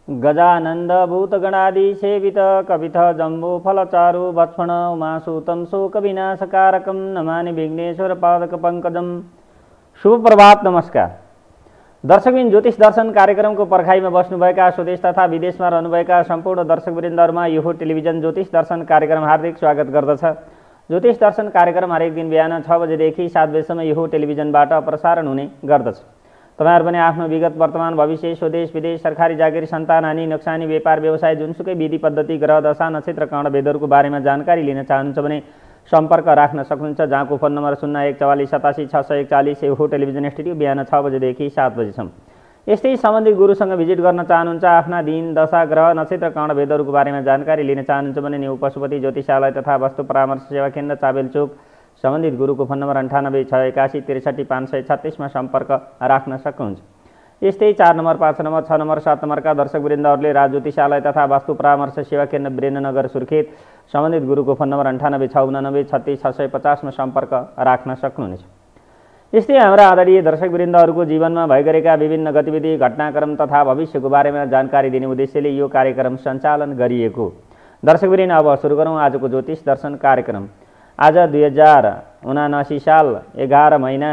गजानन्द भूतगणादि सेवित कपिथ जम्बू फलचारु भक्षण उमासुतं शोकविनाशकारकं नमामि विघ्नेश्वर पादक पंकजम। शुभ प्रभात, नमस्कार दर्शकबिन। ज्योतिष दर्शन कार्यक्रमको पर्खाइमा बस्नुभएका स्वदेश तथा विदेशमा रहनुभएका सम्पूर्ण दर्शकवृन्दहरुमा यो टेलिभिजन ज्योतिष दर्शन कार्यक्रम हार्दिक स्वागत गर्दछ। ज्योतिष दर्शन कार्यक्रम हरेक दिन बिहान 6 बजेदेखि 7 बजेसम्म यो टेलिभिजनबाट प्रसारण हुने गर्दछ। तपाईहरु पनि आफ्नो विगत, वर्तमान, भविष्य, स्वदेश, विदेश, सरकारी जागिर, सन्तान हानि, नोक्सानी, व्यापार, व्यवसाय, जुनसुकै विधि पद्धति, ग्रह दशा, नक्षत्र, कर्ण भेदहरुको बारेमा जानकारी लिन चाहनुहुन्छ भने सम्पर्क राख्न सक्नुहुन्छ, जहाँको फोन नम्बर 0144878641 यो टेलिभिजन स्टुडियो बिहान 6 बजेदेखि 7 बजेसम्म। यस्तै सम्बन्धित गुरुसँग भिजिट गर्न चाहनुहुन्छ, आफ्ना दिन, दशा, ग्रह, नक्षत्र, कर्ण भेदहरुको बारेमा जानकारी लिन चाहनुहुन्छ भने न्यू पशुपति ज्योतिषालय तथा वस्तु परामर्श सेवा केन्द्र चाबेल चोक, सम्बन्धित गुरुको फोन नम्बर 9861833536 मा सम्पर्क राख्न सक्नुहुन्छ। यस्तै 4 नम्बर, 5 नम्बर, 6 नम्बर, 7 नम्बरका दर्शकवृन्दहरुले राज ज्योतिषालय तथा वास्तु परामर्श सेवा केन्द्र वीरेन्द्रनगर सुर्खेत, सम्बन्धित गुरुको फोन नम्बर 9869936650 मा सम्पर्क राख्न सक्नुहुनेछ। यस्तै हाम्रा आदरणीय दर्शकवृन्दहरुको जीवनमा भइरहेका विभिन्न गतिविधि, घटनाक्रम तथा भविष्यको बारेमा जानकारी दिने उद्देश्यले यो कार्यक्रम सञ्चालन गरिएको। दर्शकवृन्द, अब सुरु गरौँ आजको ज्योतिष दर्शन कार्यक्रम। आज 2079 साल 11 महिना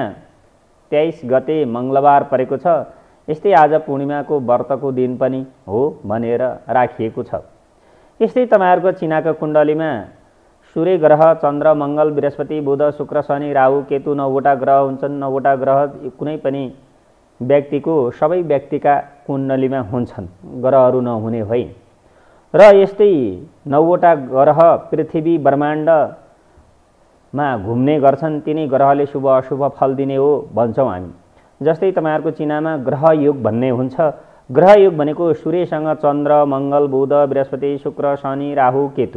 23 गते मंगलबार परेको छ। यस्तै आज पूर्णिमाको व्रतको दिन पनि हो भनेर राखिएको छ। यस्तै तपाईहरुको चिनाको कुण्डलीमा सूर्य ग्रह, चन्द्र, मंगल, बृहस्पति, बुध, शुक्र, शनि, राहु, केतु 9 वटा ग्रह हुन्छन्। 9 वटा ग्रह कुनै पनि व्यक्तिको सबै व्यक्तिका कुण्डलीमा हुन्छन्, ग्रहहरू नहुने होइन। र यस्तै 9 वटा ग्रह पृथ्वी ब्रह्माण्डमा घुम्ने गर्छन्। तिनै ग्रहले शुभ अशुभ फल दिने हो भन्छौँ हामी। जस्तै तपाईहरुको चिनामा ग्रह योग भन्ने हुन्छ। ग्रह योग भनेको सूर्यसँग चन्द्र, मंगल, बुध, बृहस्पति, शुक्र, शनि, राहु, केतु।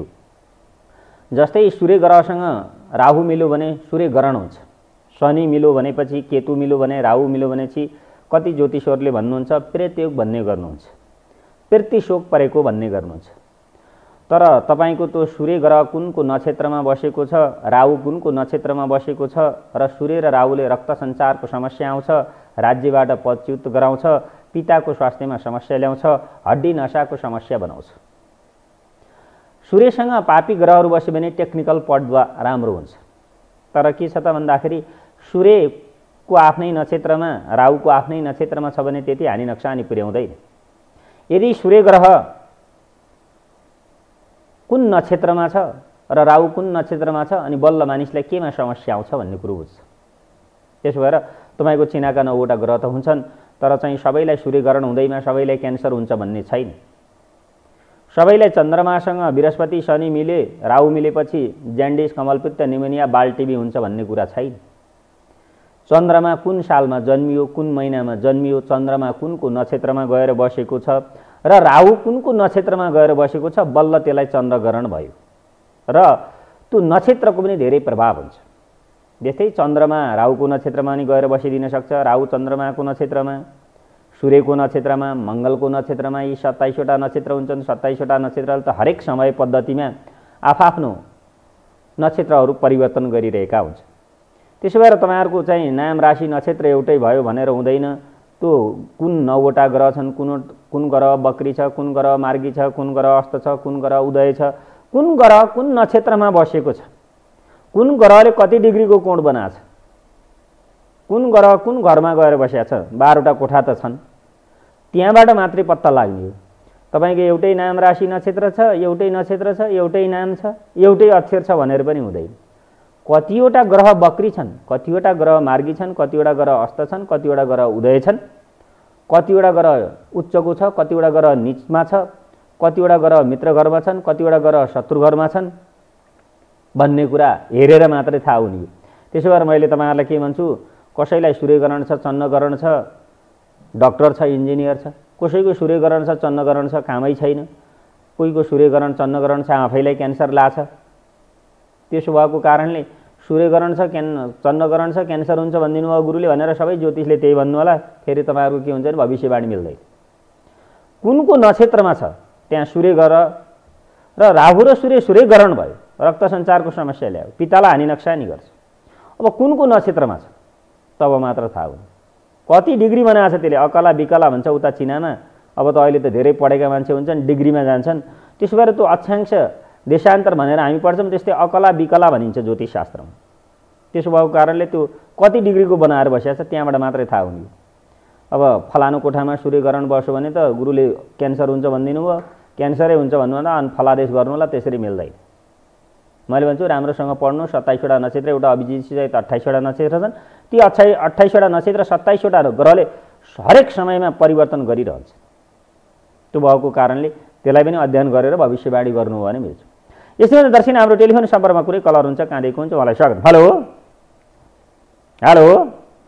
जस्तै सूर्य ग्रहसँग राहु मिल्यो भने सूर्य ग्रहण हुन्छ। शनि मिल्यो भनेपछि, केतु मिल्यो भने, राहु मिल्यो भनेपछि कति ज्योतिषहरूले भन्नुहुन्छ प्रेत योग भन्ने गर्नुहुन्छ, प्रेती शोक परेको भन्ने गर्नुहुन्छ। तर तपाईको त्यो सूर्य ग्रह कुनको नक्षत्रमा बसेको छ, राहु कुनको नक्षत्रमा बसेको छ र सूर्य र राहुले रक्त सञ्चारको समस्या आउँछ, राज्यबाट पदच्युत गराउँछ, पिताको स्वास्थ्यमा समस्या ल्याउँछ, हड्डी नसाको समस्या बनाउँछ। सूर्यसँग पापी ग्रहहरू बस्यो भने टेक्निकल पढ्दा राम्रो हुन्छ। तर के छ त भन्दाखेरि सूर्यको आफ्नै नक्षत्रमा, राहुको आफ्नै नक्षत्रमा छ भने त्यति हानि नोक्सानी पुर्याउँदैन। यदि सूर्य ग्रह कुन नक्षत्रमा छ र राहु कुन नक्षत्रमा छ अनि बल्ल मानिसलाई केमा समस्या आउँछ भन्ने कुरो बुझ्छ। त्यसो भएर तपाईको चिनाका 9 वटा ग्रह त हुन्छन्, तर चाहिँ सबैलाई सूर्यग्रहण हुँदैमा सबैलाई क्यान्सर हुन्छ भन्ने छैन। सबैलाई चन्द्रमासँग बृहस्पति, शनि मिले, राहु मिलेपछि ज्यान्डिस, कमलपित्त, निमोनिया, बालटिबी हुन्छ भन्ने कुरा छैन। चन्द्रमा कुन सालमा जन्मियो, कुन महिनामा जन्मियो, चन्द्रमा कुनको नक्षत्रमा गएर बसेको छ र राहु कुनको नक्षत्रमा गएर बसेको छ, बल्ल त्यसलाई चन्द्रग्रहण भयो। र त्यो नक्षत्रको पनि धेरै प्रभाव हुन्छ। जस्तै चन्द्रमा राहुको नक्षत्रमा नि गएर बसिदिन सक्छ। राहु चन्द्रमाको नक्षत्रमा, सूर्यको नक्षत्रमा, मंगलको नक्षत्रमा, यी 27 वटा नक्षत्र हुन्छन्। 27 वटा नक्षत्रले त हरेक समय पद्धतिमा आफआफ्नो नक्षत्रहरू परिवर्तन गरिरहेका हुन्छ। त्यसो भएर तपाईहरुको चाहिँ नाम, राशि, नक्षत्र एउटै भयो भनेर हुँदैन। त्यो कुन 9 वटा ग्रह छन्, कुन ग्रह बकरी छ, कुन ग्रह मार्गी छ, कुन ग्रह अस्त छ, कुन ग्रह उदय छ, कुन ग्रह कुन नक्षत्रमा बसेको छ, कुन ग्रहले कति डिग्रीको कोण बनाछ, कुन ग्रह कुन घरमा गएर बसेको छ, 12 वटा कोठा त छन्, त्यहाँबाट मात्रै पत्ता लाग्ने हो। तपाईको एउटै नाम, राशि, नक्षत्र छ, एउटै नक्षत्र छ, एउटै नाम छ, एउटै अक्षर छ भनेर पनि हुँदैन। कतिवटा ग्रह बकरी छन्, कतिवटा ग्रह मार्गी छन्, कतिवटा ग्रह अस्त छन्, कतिवटा ग्रह उदय छन्, कतिवटा ग्रह उच्चको छ, कतिवटा ग्रह नीचमा छ, कतिवटा ग्रह मित्र घरमा छन्, कतिवटा ग्रह शत्रु घरमा छन् भन्ने कुरा हेरेर मात्रै थाहा हुने हो। त्यसो भएर मैले तपाईहरुलाई के भन्छु, कसैलाई सूर्यग्रहण छ, चन्द्रग्रहण छ, डाक्टर छ, इन्जिनियर छ, कसैको सूर्यग्रहण छ, चन्द्रग्रहण छ, कामै छैन, कोहीको सूर्यग्रहण, चन्द्रग्रहण छ, आफैलाई क्यान्सर लाछ। त्यसो भएको कारणले सूर्यग्रहण छ, चन्द्रग्रहण छ, क्यान्सर हुन्छ भनिदिनु भयो गुरुले भनेर सबै ज्योतिषले त्यही भन्नु होला। फेरि तपाईहरुको के हुन्छ भने भविष्यवाणी मिल्दैन। कुनको नक्षत्रमा छ त्यहाँ सूर्य ग्रह र राहु र सूर्यग्रहण भयो, रक्त सञ्चारको समस्या ल्यायो, पितालाई हानि नोक्सानी गर्छ। अब कुनको नक्षत्रमा छ तब मात्र थाहा हुन्छ। कति डिग्री बनाएको छ त्यसले, अकला विकला भन्छ उता चिनामा, अब त अहिले त धेरै पढेका मान्छे हुन्छन्, डिग्रीमा जान्छन्। त्यसो भएर त्यो अक्षांश देशान्तर भनेर हामी पढ्छौँ, त्यस्तै अकला विकला भनिन्छ ज्योतिषशास्त्रमा। त्यसो भएको कारणले त्यो कति डिग्रीको बनाएर बसेको छ त्यहाँबाट मात्रै थाहा हुने। अब फलानु कोठामा सूर्यग्रहण बस्यो भने त गुरुले क्यान्सर हुन्छ भनिदिनु भयो, क्यान्सरै हुन्छ भन्नुभन्दा अनि फलादेश गर्नु होला, त्यसरी मिल्दैन। मैले भन्छु राम्रोसँग पढ्नु। 27वटा नक्षत्र, एउटा अभिजित सहित 28वटा नक्षत्र छन्। ती 28वटा नक्षत्र 27वटा ग्रहले हरेक समयमा परिवर्तन गरिरहन्छ। त्यो भएको कारणले त्यसलाई पनि अध्ययन गरेर भविष्यवाणी गर्नु भने मिल्छ। यसैमा दर्शक हाम्रो टेलिफोन सम्पर्कमा कुनै कलर हुन्छ, कहाँदेखि हुन्छ, उहाँलाई स्वागत। Hello hello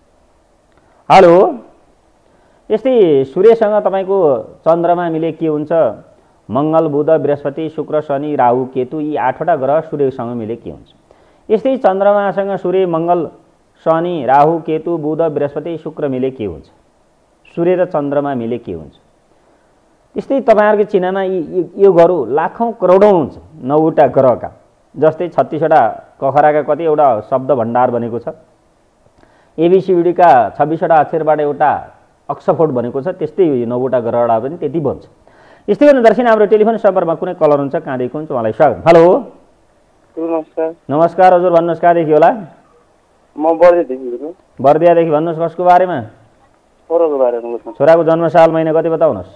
hello. यस्तै सूर्यसँग तपाईँको चन्द्रमा मिले के हुन्छ? मङ्गल बुध बृहस्पति शुक्र शनि राहु केतु, यी 8वटा ग्रह सूर्यसँग मिले के हुन्छ? यस्तै चन्द्रमासँग सूर्य मङ्गल शनि राहु केतु बुध बृहस्पति शुक्र मिले के हुन्छ? सूर्य र चन्द्रमा मिले के हुन्छ? त्यस्तै तपाईँहरूको चिनामा यो ग्रह लाखौँ करोडौँ हुन्छ 9वटा ग्रहका। जस्तै 36वटा कखराका कति एउटा शब्द भण्डार बनेको छ, एबिसिडीका 26वटा अक्षरबाट एउटा अक्सफोर्ड बनेको छ, त्यस्तै 9वटा ग्रहबाट पनि त्यति बन्छ। यस्तै गर्नु दर्शक हाम्रो टेलिफोन सम्पर्कमा कुनै कलर हुन्छ, कहाँदेखि हुन्छ, उहाँलाई स्वागत। हेलो नमस्कार। नमस्कार हजुर, भन्नुहोस् कहाँदेखि होला? म बर्दियादेखि। बर्दियादेखि। भन्नुहोस् कसको बारेमा? छोराको बारेमा। छोराको जन्म साल महिना कति बताउनुहोस्?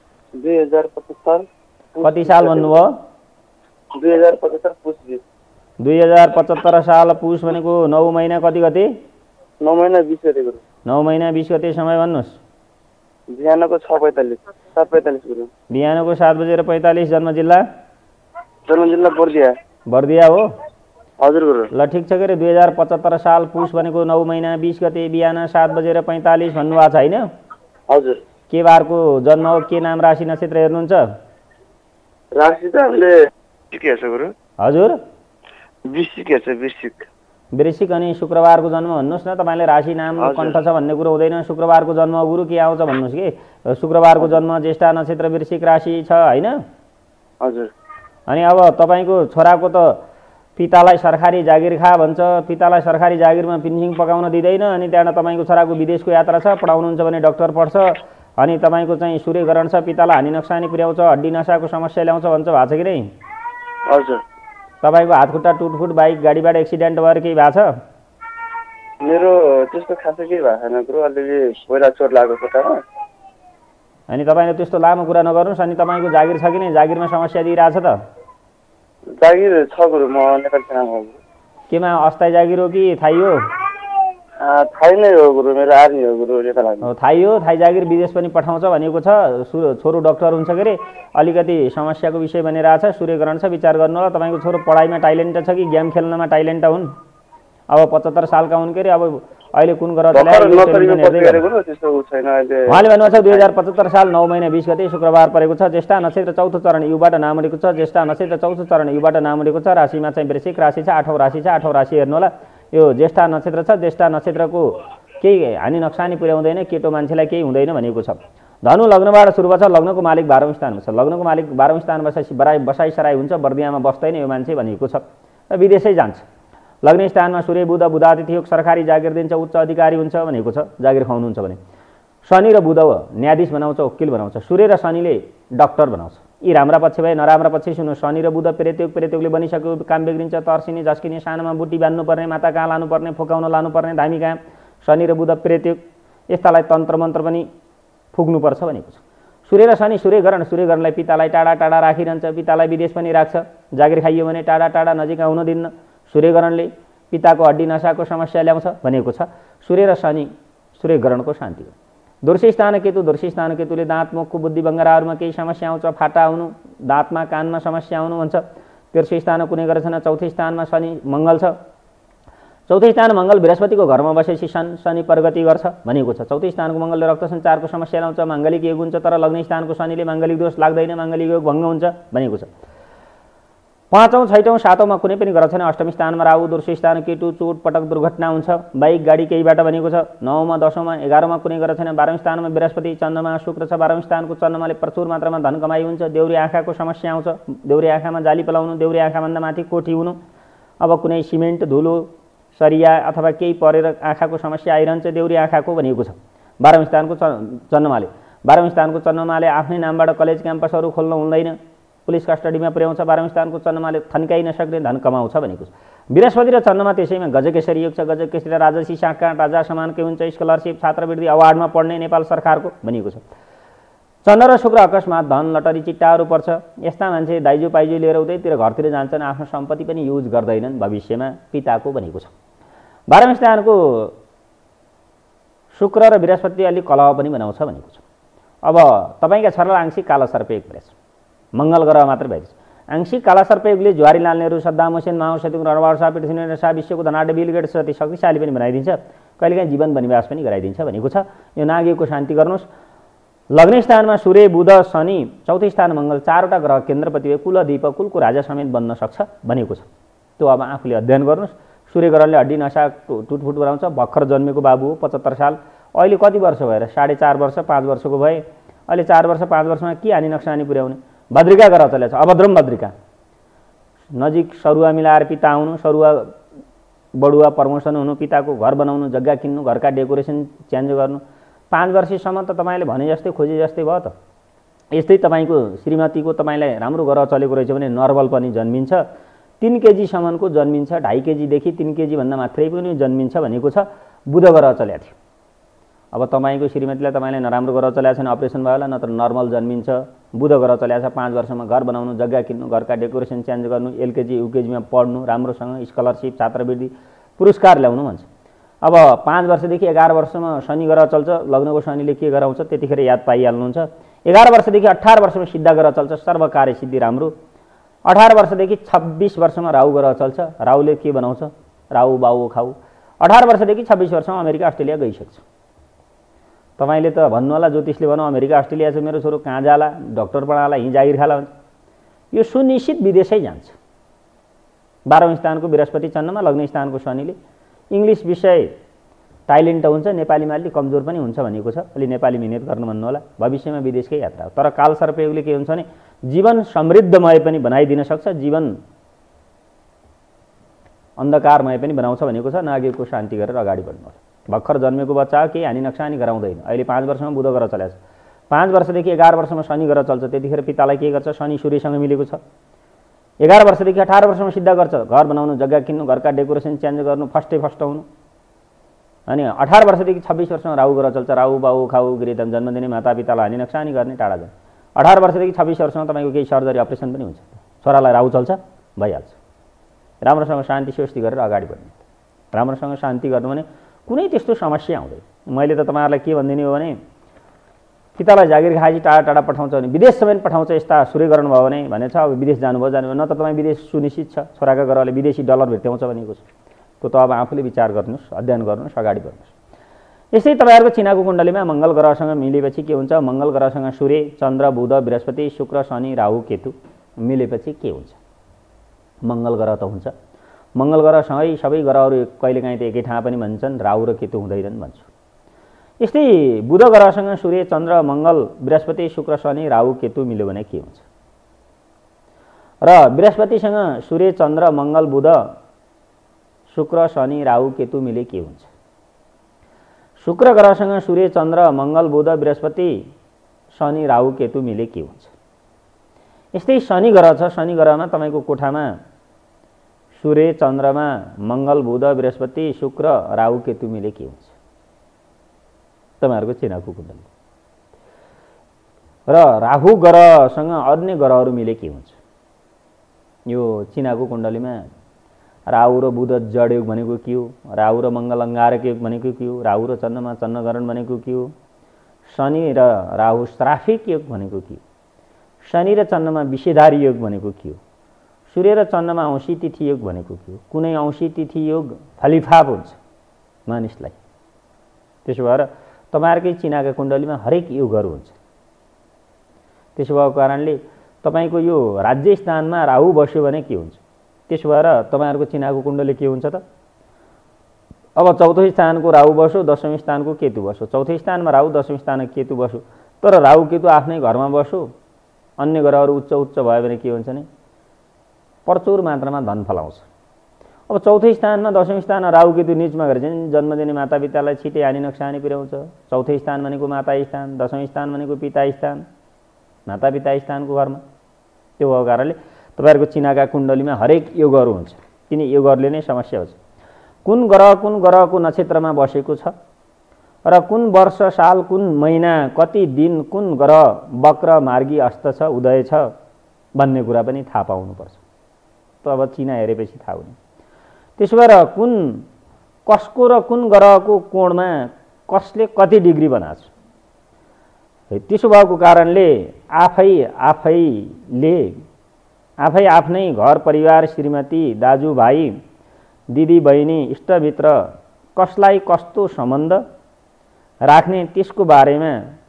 2075। कति साल भन्नुभयो? 2075 पुस 20। 2075 साल पुस भनेको 9 महिना कति गते? 9 महिना 20 गतेको। 9 महिना 20 गते। समय भन्नुहोस्? बिहानको 6:45 7:45 गते। बिहानको 7:45। जन्म जिल्ला? जन्म जिल्ला बर्दिया। बर्दिया हो? हजुर गुरु। ल ठिक छ के अरे। 2075 साल पुस भनेको 9 महिना 20 गते बिहान 7:45 भन्नुभएको छ होइन? हजुर। के बारको जन्म हो? के नाम राशि नक्षत्र हेर्नुहुन्छ? राशि त हामीले के हेर्छ गुरु? हजुर वृश्चिक हेर्छ। वृश्चिक। वृश्चिक। अनि शुक्रबारको जन्म भन्नुहोस् न। तपाईँले राशि नाम कण्ठ छ भन्ने कुरो हुँदैन। शुक्रबारको जन्म गुरु के आउँछ भन्नुहोस् कि। शुक्रबारको जन्म ज्येष्ठा नक्षत्र वृश्चिक राशि छ होइन? हजुर। अनि अब तपाईँको छोराको त पितालाई सरकारी जागिर खा भन्छ, पितालाई सरकारी जागिरमा पेन्सन पकाउन दिँदैन। अनि त्यहाँबाट तपाईँको छोराको विदेशको यात्रा छ, पढाउनुहुन्छ भने डक्टर पढ्छ। अनि तपाईँको चाहिँ सूर्यग्रहण छ, पितालाई हानि नोक्सानी पुर्याउँछ, हड्डी नसाको समस्या ल्याउँछ भन्छ, भएको छ कि नै? हजुर। तपाईँको हातखुट्टा टुटफुट, बाइक गाडीबाट एक्सिडेन्ट भएर केही भएको छ? मेरो त्यस्तो खासै केही भएको छैन गुरु। अलिअलि पहिला चोट लागेको खुट्टामा। अनि तपाईँले त्यस्तो लामो कुरा नगर्नुहोस्। अनि तपाईँको जागिर छ कि नै? जागिरमा समस्या दिइरहेछ त? जागिर छ गुरु। म नेपाली सेनामा हो। केमा? अस्थायी जागिर हो कि थाई हो? थाई नै हो गुरु। मेरो आर्मी हो गुरु नेपालमा। थाई हो। थाई जागिर विदेश पनि पठाउँछ भनेको छ। छोरो डक्टर हुन्छ के अरे। अलिकति समस्याको विषय बनिरहेछ। सूर्यग्रहण छ, विचार गर्नु होला। तपाईँको छोरो पढाइमा टाइलेन्ट छ कि गेम खेल्नमा टाइलेन्ट हुन्? अब 75 सालका हुन् के अरे। अब अहिले कुन ग्रह उहाँले भन्नुभएको छ 2075 साल 9 महिना 20 गते शुक्रबार परेको छ। ज्येष्ठा नक्षत्र चौथो चरण युबाट नाम उडेको छ। ज्येष्ठा नक्षत्र चौथो चरण युबाट नाम उडेको छ। राशिमा चाहिँ वृश्चिक राशि छ। 8औं राशि छ। 8औं राशि हेर्नु होला। यो ज्येष्ठा नक्षत्र छ। ज्येष्ठा नक्षत्रको केही हानि नोक्सानी पुर्याउँदैन, केटो मान्छेलाई केही हुँदैन भनेको छ। धनु लग्नबाट सुरु भन्छ। लग्नको मालिक 12औं स्थानमा छ। लग्नको मालिक 12औं स्थानमा बसाइसराई हुन्छ, बर्दियामा बस्दैन यो मान्छे भनेको छ, र विदेशै जान्छ। लग्न स्थानमा सूर्य बुध, बुधादित्य योग, सरकारी जागिर दिन्छ, उच्च अधिकारी हुन्छ भनेको छ, जागिर खुवाउनुहुन्छ भने। शनि र बुध न्यायाधीश बनाउँछ, वकिल बनाउँछ। सूर्य र शनिले डक्टर बनाउँछ। यी राम्रा पक्ष भए। नराम्रा पक्ष सुन्नु। शनि र बुध प्रेतयोग, प्रेतयोगले बनिसक्यो, काम बिग्रिन्छ, तर्सिने, झस्किने, सानोमा बुटी बान्नुपर्ने, माता कहाँ लानुपर्ने, फुकाउन लानुपर्ने, धामी कहाँ। शनि र बुध प्रेतयोग, यस्तालाई तन्त्र मन्त्र पनि फुक्नुपर्छ भनेको छ। सूर्य र शनि सूर्यग्रहणलाई पितालाई टाढा टाढा राखिरहन्छ, पितालाई विदेश पनि राख्छ। जागिर खाइयो भने टाढा टाढा नजिक आउन दिन्न। सूर्यग्रहणले पिताको हड्डी नसाको समस्या ल्याउँछ भनेको छ। सूर्य र शनि सूर्यग्रहणको शान्ति हो। दोर्सी स्थान केतु, दोर्सी स्थान केतुले दाँत, मुखको बुद्धि बङ्गराहरूमा केही समस्या आउँछ, फाटा आउनु, दाँतमा कानमा समस्या आउनु भन्छ। तेर्सो स्थान कुनै गरेको छैन। चौथो स्थानमा शनि मङ्गल छ। चौथो स्थान मङ्गल बृहस्पतिको घरमा बसेपछि शनि प्रगति गर्छ भनेको छ। चौथो स्थानको मङ्गलले रक्त सञ्चारको समस्या ल्याउँछ, माङ्गलिक योग हुन्छ, तर लग्न स्थानको शनिले माङ्गलिक दोष लाग्दैन, माङ्गलिक योग भङ्ग हुन्छ भनेको छ। 5औं, 6औं, 7औंमा कुनै पनि ग्रह छैन। अष्टम स्थानमा राहु, दोस्रो स्थान केतु, चोट पटक दुर्घटना हुन्छ, बाइक गाडी केहीबाट भनेको छ। 9औंमा, 10औंमा, 11औंमा कुनै ग्रह छैन। 12औं स्थानमा बृहस्पति, चन्द्रमा, शुक्र छ। 12औं स्थानको चन्द्रमाले प्रचुर मात्रामा धन कमाइ हुन्छ। देउरे आँखाको समस्या आउँछ, देउरे आँखामा जाली पलाउनु, देउरे आँखाभन्दा माथि कोठी हुनु। अब कुनै सिमेन्ट, धुलो, सरिया अथवा केही परेर आँखाको समस्या आइरहन्छ, देउरे आँखाको भनेको छ 12औं स्थानको चन्द्रमाले। 12औं स्थानको चन्द्रमाले आफ्नै नामबाट कलेज क्याम्पसहरू खोल्न हुँदैन, पुलिस कस्टडीमा पुर्याउँछ। 12औं स्थानको चन्द्रमाले थन्काइ नसक्ने धन कमाउँछ भनेको छ। बृहस्पति र चन्द्रमा त्यसैमा गजकेसरी योग छ। गजकेसरी राजसी साँठगाँठ राजा समान के हुन्छ, स्कलरसिप छात्रवृत्ति अवार्डमा पढ्ने नेपाल सरकारको भनिएको छ। चन्द्र र शुक्र अकस्मात धन लटरी चिट्टाहरू पर्छ। यस्ता मान्छे दाइजो पाइजो लिएर उतैतिर घरतिर जान्छन्, आफ्नो सम्पत्ति पनि युज गर्दैनन् भविष्यमा पिताको भनेको छ। 12औं स्थानको शुक्र र बृहस्पति अलिक कलह पनि बनाउँछ भनेको छ। अब तपाईँका छोरालाई आंशिक काला सर्पयोग भएछ, मङ्गल ग्रह मात्र भएछ। आंशिक काला सर्पयोगले Jawahar Lal Nehru, Saddam Hussein, Mao Zedong, Ranbahadur Shah, PD Surendra Shah, विश्वको धनाढ्य बिल गेट्स जति शक्तिशाली पनि बनाइदिन्छ, कहिलेकाहीँ जीवन वनवास पनि गराइदिन्छ भनेको छ। यो नागयोगको शान्ति गर्नुहोस्। लग्न स्थानमा सूर्य, बुध, शनि, चौथो स्थान मङ्गल, 4वटा ग्रह केन्द्रपति भए कुलदीप, कुलको राजा समेत बन्न सक्छ भनेको छ। त्यो अब आफूले अध्ययन गर्नुहोस्। सूर्य ग्रहले हड्डी नसा टुटफुट गराउँछ। भर्खर जन्मेको बाबु हो, 75 साल, अहिले कति वर्ष भएर 4.5 वर्ष 5 वर्षको भए, अहिले 4 वर्ष 5 वर्षमा के हानि नक्सानी पुर्याउने। भद्रिका ग्रह चलेको छ, अभद्रम भद्रिका, नजिक सरुवा मिलाएर पिता आउनु, सरुवा बढुवा प्रमोसन हुनु, पिताको घर बनाउनु, जग्गा किन्नु, घरका डेकोरेसन चेन्ज गर्नु। 5 वर्षसम्म त तपाईँले भने जस्तै खोजे जस्तै भयो त। यस्तै तपाईँको श्रीमतीको तपाईँलाई राम्रो ग्रह चलेको रहेछ भने नर्मल पनि जन्मिन्छ, 3 केजीसम्मको जन्मिन्छ, 2.5 केजीदेखि 3 केजीभन्दा मात्रै पनि जन्मिन्छ भनेको छ। बुध ग्रह चलेको थियो। अब तपाईँको श्रीमतीलाई तपाईँले नराम्रो ग्रह चलेको छैन, अपरेसन भयो होला, नत्र नर्मल जन्मिन्छ। बुध ग्रह चलेको छ। 5 वर्षमा घर बनाउनु, जग्गा किन्नु, घरका डेकोरेसन चेन्ज गर्नु, एलकेजी युकेजीमा पढ्नु, राम्रोसँग स्कलरसिप छात्रवृत्ति पुरस्कार ल्याउनु भन्छ। अब 5 वर्षदेखि 11 वर्षमा शनि ग्रह चल्छ। लग्नको शनिले के गराउँछ त्यतिखेर याद पाइहाल्नुहुन्छ। 11 वर्षदेखि 18 वर्षमा सिद्ध ग्रह चल्छ, सर्वकार्य सिद्धि राम्रो। 18 वर्षदेखि 26 वर्षमा राहु ग्रह चल्छ। राहुले के बनाउँछ, राहु बाउ खाऊ। 18 वर्षदेखि 26 वर्षमा अमेरिका अस्ट्रेलिया गइसक्छ। तपाईँले त भन्नु होला ज्योतिषले भनौँ अमेरिका अस्ट्रेलिया छ, मेरो छोरो कहाँ जाला, डक्टर पढाला, यहीँ जागिर खाला भन्छ। यो सुनिश्चित विदेशै जान्छ। 12औं स्थानको बृहस्पति चन्द्रमा, लग्न स्थानको शनिले इङ्ग्लिस विषय टाइलेन्ट हुन्छ, नेपालीमा अलि कमजोर पनि हुन्छ भनेको छ। अलि नेपाली मिहिनेत गर्नु भन्नु होला, भविष्यमा विदेशकै यात्रा हो। तर काल सर्पयोगले के हुन्छ भने जीवन समृद्धमय पनि बनाइदिन सक्छ, जीवन अन्धकारमय पनि बनाउँछ भनेको छ। नागयोगको शान्ति गरेर अगाडि बढ्नु होला। भर्खर जन्मेको बच्चा केही हानि नक्सानी गराउँदैन। अहिले 5 वर्षमा बुध ग्रह चलेको छ। 5 वर्षदेखि 11 वर्षमा शनि ग्रह चल्छ। त्यतिखेर पितालाई के गर्छ, शनि सूर्यसँग मिलेको छ। 11 वर्षदेखि 18 वर्षमा सिद्ध गर्छ, घर बनाउनु, जग्गा किन्नु, घरका डेकोरेसन चेन्ज गर्नु, फर्स्ट हुनु। अनि 18 वर्षदेखि 26 वर्षमा राहु ग्रह चल्छ। राहु बाउ खाऊ, गृहधन जन्म दिने, मातापितालाई हानि नक्सानी गर्ने, टाढा जाने। 18 वर्षदेखि 26 वर्षमा तपाईँको केही सर्जरी अपरेसन पनि हुन्छ। छोरालाई राहु चल्छ, भइहाल्छ। राम्रोसँग शान्ति स्वस्थी गरेर अगाडि बढ्ने। राम्रोसँग शान्ति गर्नु भने कुनै त्यस्तो समस्या आउँदैन। मैले त तपाईँहरूलाई के भनिदिने हो भने पितालाई जागिर खाएपछि टाढा टाढा पठाउँछ भने विदेश समेत पठाउँछ। यस्ता सूर्यग्रहण भयो भने भनेछ अब विदेश जानुभयो जानुभयो, न त तपाईँ विदेश सुनिश्चित छ, छोराका ग्रहले विदेशी डलर भेट्याउँछ भनेको छ। त्यो त अब आफूले विचार गर्नुहोस्, अध्ययन गर्नुहोस्, अगाडि बढ्नुहोस्। यसै तपाईँहरूको चिनाको कुण्डलीमा मङ्गल ग्रहसँग मिलेपछि के हुन्छ, मङ्गल ग्रहसँग सूर्य, चन्द्र, बुध, बृहस्पति, शुक्र, शनि, राहु, केतु मिलेपछि के हुन्छ। मङ्गल ग्रह त हुन्छ। मङ्गल ग्रहसँगै सबै ग्रहहरू कहिलेकाहीँ त एकै ठाउँ पनि भन्छन्, राहु र केतु हुँदैनन् भन्छु। यस्तै बुध ग्रहसँग सूर्य, चन्द्र, मङ्गल, बृहस्पति, शुक्र, शनि, राहु, केतु मिल्यो भने के हुन्छ र बृहस्पतिसँग सूर्य, चन्द्र, मङ्गल, बुध, शुक्र, शनि, राहु, केतु मिले के हुन्छ। शुक्र ग्रहसँग सूर्य, चन्द्र, मङ्गल, बुध, बृहस्पति, शनि, राहु, केतु मिले के हुन्छ। यस्तै शनि ग्रह छ। शनि ग्रहमा तपाईँको कोठामा सूर्य, चन्द्रमा, मङ्गल, बुध, बृहस्पति, शुक्र, राहु, केतु मिले के हुन्छ तपाईँहरूको चिनाको कुण्डली। र राहु ग्रहसँग अन्य ग्रहहरू मिले के हुन्छ। यो चिनाको कुण्डलीमा राहु र बुध जड योग भनेको के हो, राहु र मङ्गल अङ्गारक योग भनेको के हो, राहु र चन्द्रमा चन्द्रग्रहण भनेको के हो, शनि र राहु श्राफिक योग भनेको के हो, शनि र चन्द्रमा विषेधारी योग भनेको के हो, सूर्य र चन्द्रमा औँसी तिथि योग भनेको के हो। कुनै औँसी तिथि योग फलिफाप हुन्छ मानिसलाई। त्यसो भएर तपाईँहरूकै चिनाका कुण्डलीमा हरेक योगहरू हुन्छ। त्यसो भएको कारणले तपाईँको यो राज्य स्थानमा राहु बस्यो भने के हुन्छ। त्यसो भएर तपाईँहरूको चिनाको कुण्डली के हुन्छ त। अब चौथो स्थानको राहु बस्यो, 10औं स्थानको केतु बस्यो। चौथो स्थानमा राहु, 10औं स्थानमा केतु बस्यो। तर राहु केतु आफ्नै घरमा बस्यो, अन्य ग्रहहरू उच्च उच्च भयो भने के हुन्छ नि प्रचुर मात्रामा धन फलाउँछ। अब चौथो स्थानमा 10औं स्थानमा राहु केतु नीचमा गरे चाहिँ जन्म दिने मातापितालाई छिटै हानि नोक्सानी पुर्याउँछ। चौथो स्थान भनेको माता स्थान, 10औं स्थान भनेको पिता स्थान, मातापिता स्थानको घरमा। त्यो भएको कारणले तपाईँहरूको चिनाका कुण्डलीमा हरेक योगहरू हुन्छ। तिनी योगहरूले नै समस्या हुन्छ। कुन ग्रहको नक्षत्रमा बसेको छ र कुन वर्ष साल कुन महिना कति दिन कुन ग्रह वक्र मार्गी अस्त छ उदय छ भन्ने कुरा पनि थाहा पाउनुपर्छ। त अब चिना हेरेपछि थाहा हुने। त्यसो भएर कसको र कुन ग्रहको कोणमा कसले कति डिग्री बनाएको छ, त्यसो भएको कारणले आफै आफ्नै घर परिवार श्रीमती दाजुभाइ दिदी बहिनी इष्टमित्र कसलाई कस्तो सम्बन्ध राख्ने त्यसको बारेमा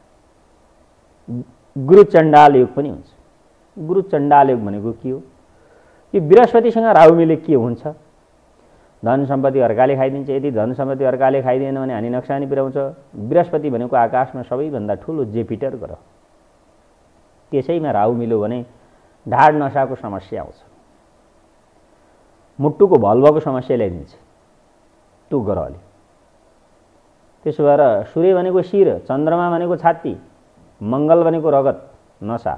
गुरु चण्डाल योग पनि हुन्छ। गुरु चण्डाल योग भनेको के हो? यो बृहस्पतिसँग राहु मिले के हुन्छ? धन सम्पत्ति अर्काले खाइदिन्छ। यदि धन सम्पत्ति अर्काले खाइदिएन भने हानि नोक्सानी पुर्याउँछ। बृहस्पति भनेको आकाशमा सबैभन्दा ठुलो जेपिटर ग्रह। त्यसैमा राहु मिल्यो भने ढाड नसाको समस्या आउँछ, मुट्टुको भल्भको समस्या ल्याइदिन्छ त्यो ग्रहले। त्यसो भएर सूर्य भनेको शिर, चन्द्रमा भनेको छाती, मङ्गल भनेको रगत नसा,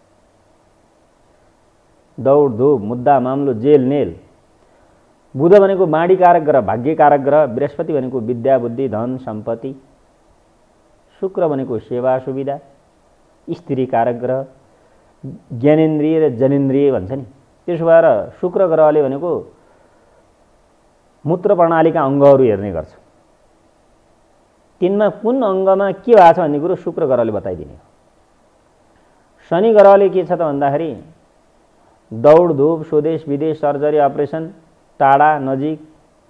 दौड धुप मुद्दा मामलो जेल नेल, बुध भनेको बाँडी कारक ग्रह भाग्य कारक ग्रह, बृहस्पति भनेको विद्या बुद्धि धन सम्पत्ति, शुक्र भनेको सेवा सुविधा स्त्री कारक ग्रह ज्ञानेन्द्रिय र जनेन्द्रिय भन्छ नि। त्यसो भएर शुक्र ग्रहले भनेको मूत्र प्रणालीका अङ्गहरू हेर्ने गर्छ। तिनमा कुन अङ्गमा के भएको छ भन्ने कुरो शुक्र ग्रहले बताइदिने हो। शनि ग्रहले के छ त भन्दाखेरि दौड धुप स्वदेश विदेश सर्जरी अपरेसन टाढा नजिक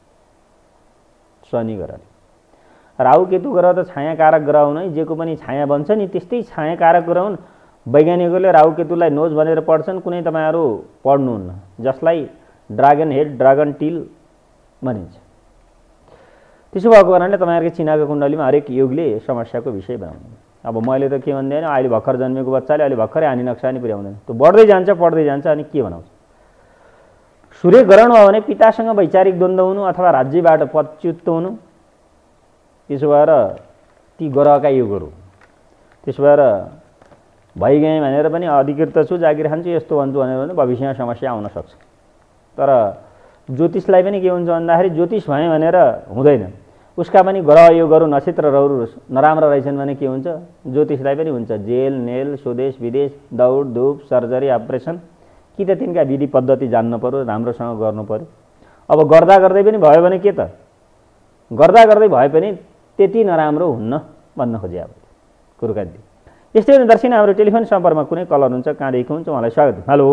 शनि ग्रहले। राहु केतु ग्रह त छाया कारक ग्रह हुन् है, जेको पनि छाया बन्छ नि त्यस्तै छाया कारक ग्रह हुन्। वैज्ञानिकहरूले राहु केतुलाई नोज भनेर पढ्छन्, कुनै तपाईँहरू पढ्नुहुन्न, जसलाई ड्रागन हेड ड्रागन टिल भनिन्छ। त्यसो भएको कारणले तपाईँहरूको चिनाको कुण्डलीमा हरेक योगले समस्याको विषय बनाउने। अब मैले त के भन्दैन, अहिले भर्खर जन्मेको बच्चाले अहिले भर्खरै हानि नोक्सानी पुर्याउँदैन, त्यो बढ्दै जान्छ पढ्दै जान्छ अनि के बनाउँछ। सूर्य ग्रहण हो भने पितासँग वैचारिक द्वन्द्व हुनु अथवा राज्यबाट पदच्युत हुनु, त्यसो भएर ती ग्रहका योगहरू। त्यसो भएर भइगएँ भनेर पनि अधिकृत छु जागिर खान्छु यस्तो भन्छु भनेर भने भविष्यमा समस्या आउन सक्छ। तर ज्योतिषलाई पनि के हुन्छ भन्दाखेरि ज्योतिष भएँ भनेर हुँदैन, उसका पनि ग्रह योगहरू नक्षत्रहरू नराम्रा रहेछन् भने के हुन्छ, ज्योतिषलाई पनि हुन्छ जेल नेल स्वदेश विदेश दौड धुप सर्जरी अपरेसन। कि त तिनका विधि पद्धति जान्नु पर्यो, राम्रोसँग गर्नु पर्यो। अब गर्दा गर्दै पनि भयो भने के त, गर्दा गर्दै भए पनि त्यति नराम्रो हुन्न भन्न खोजे। अब कुरकान्ती यस्तै हो। दर्शक हाम्रो टेलिफोन सम्पर्कमा कुनै कलर हुन्छ, कहाँदेखि हुन्छ, उहाँलाई स्वागत। हेलो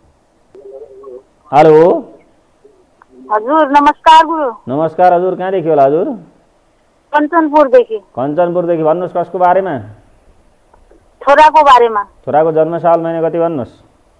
हेलो हजुर नमस्कार गुरु। नमस्कार हजुर, कहाँदेखि होला हजुर? कञ्चनपुरदेखि। कञ्चनपुरदेखि भन्नुहोस्, कसको बारेमा? छोराको बारेमा। छोराको जन्म साल महिना कति भन्नुहोस्?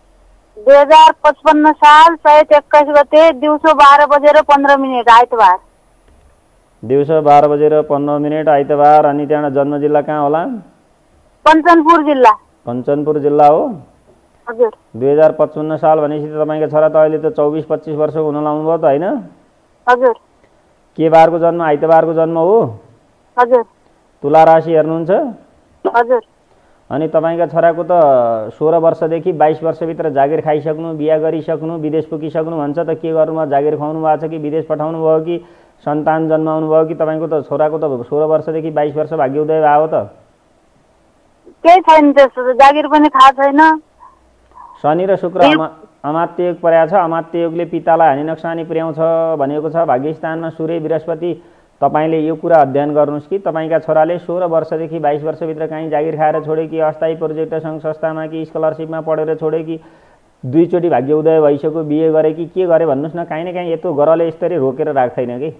2055 साल चैत 21 गते दिउँसो 12 बजेर 15 मिनट आइतबार। दिउँसो 12 बजेर 15 मिनट आइतबार। अनि त्यहाँ जन्म जिल्ला कहाँ होला? कञ्चनपुर जिल्ला। कञ्चनपुर जिल्ला हो हजुर। 2055 साल भनेपछि तपाईँको छोरा त अहिले त 24-25 वर्षको हुन लाउनु भयो त होइन? हजुर। के बारको जन्म? आइतबारको जन्म हो? हजुर। तुला राशि हेर्नुहुन्छ? हजुर। अनि तपाईँका छोराको त 16 वर्षदेखि 22 वर्षभित्र जागिर खाइसक्नु, बिहा गरिसक्नु, विदेश पुगिसक्नु भन्छ त के गर्नुभयो? जागिर खुवाउनु भएको छ कि विदेश पठाउनु भयो कि सन्तान जन्माउनु भयो कि तपाईँको त छोराको त 16 वर्षदेखि 22 वर्ष भाग्योदय भयो त? केही छैन त्यस्तो, जागिर पनि थाहा छैन। शनि र शुक्र अमात्य योग परेको छ। अमात्य योगले पितालाई हानि नोक्सानी पुर्याउँछ भनेको छ। भाग्यस्थानमा सूर्य बृहस्पति। तपाईँले यो कुरा अध्ययन गर्नुहोस् कि तपाईँका छोराले 16 वर्षदेखि 22 वर्षभित्र कहीँ जागिर खाएर छोडे कि अस्थायी प्रोजेक्ट सङ्घ संस्थामा कि स्कलरसिपमा पढेर छोडे कि दुईचोटि भाग्य उदय भइसक्यो, बिहे गरे कि के गरे भन्नुहोस् न। काहीँ न काहीँ यत्रो ग्रहले यसरी रोकेर राख्दैन कि।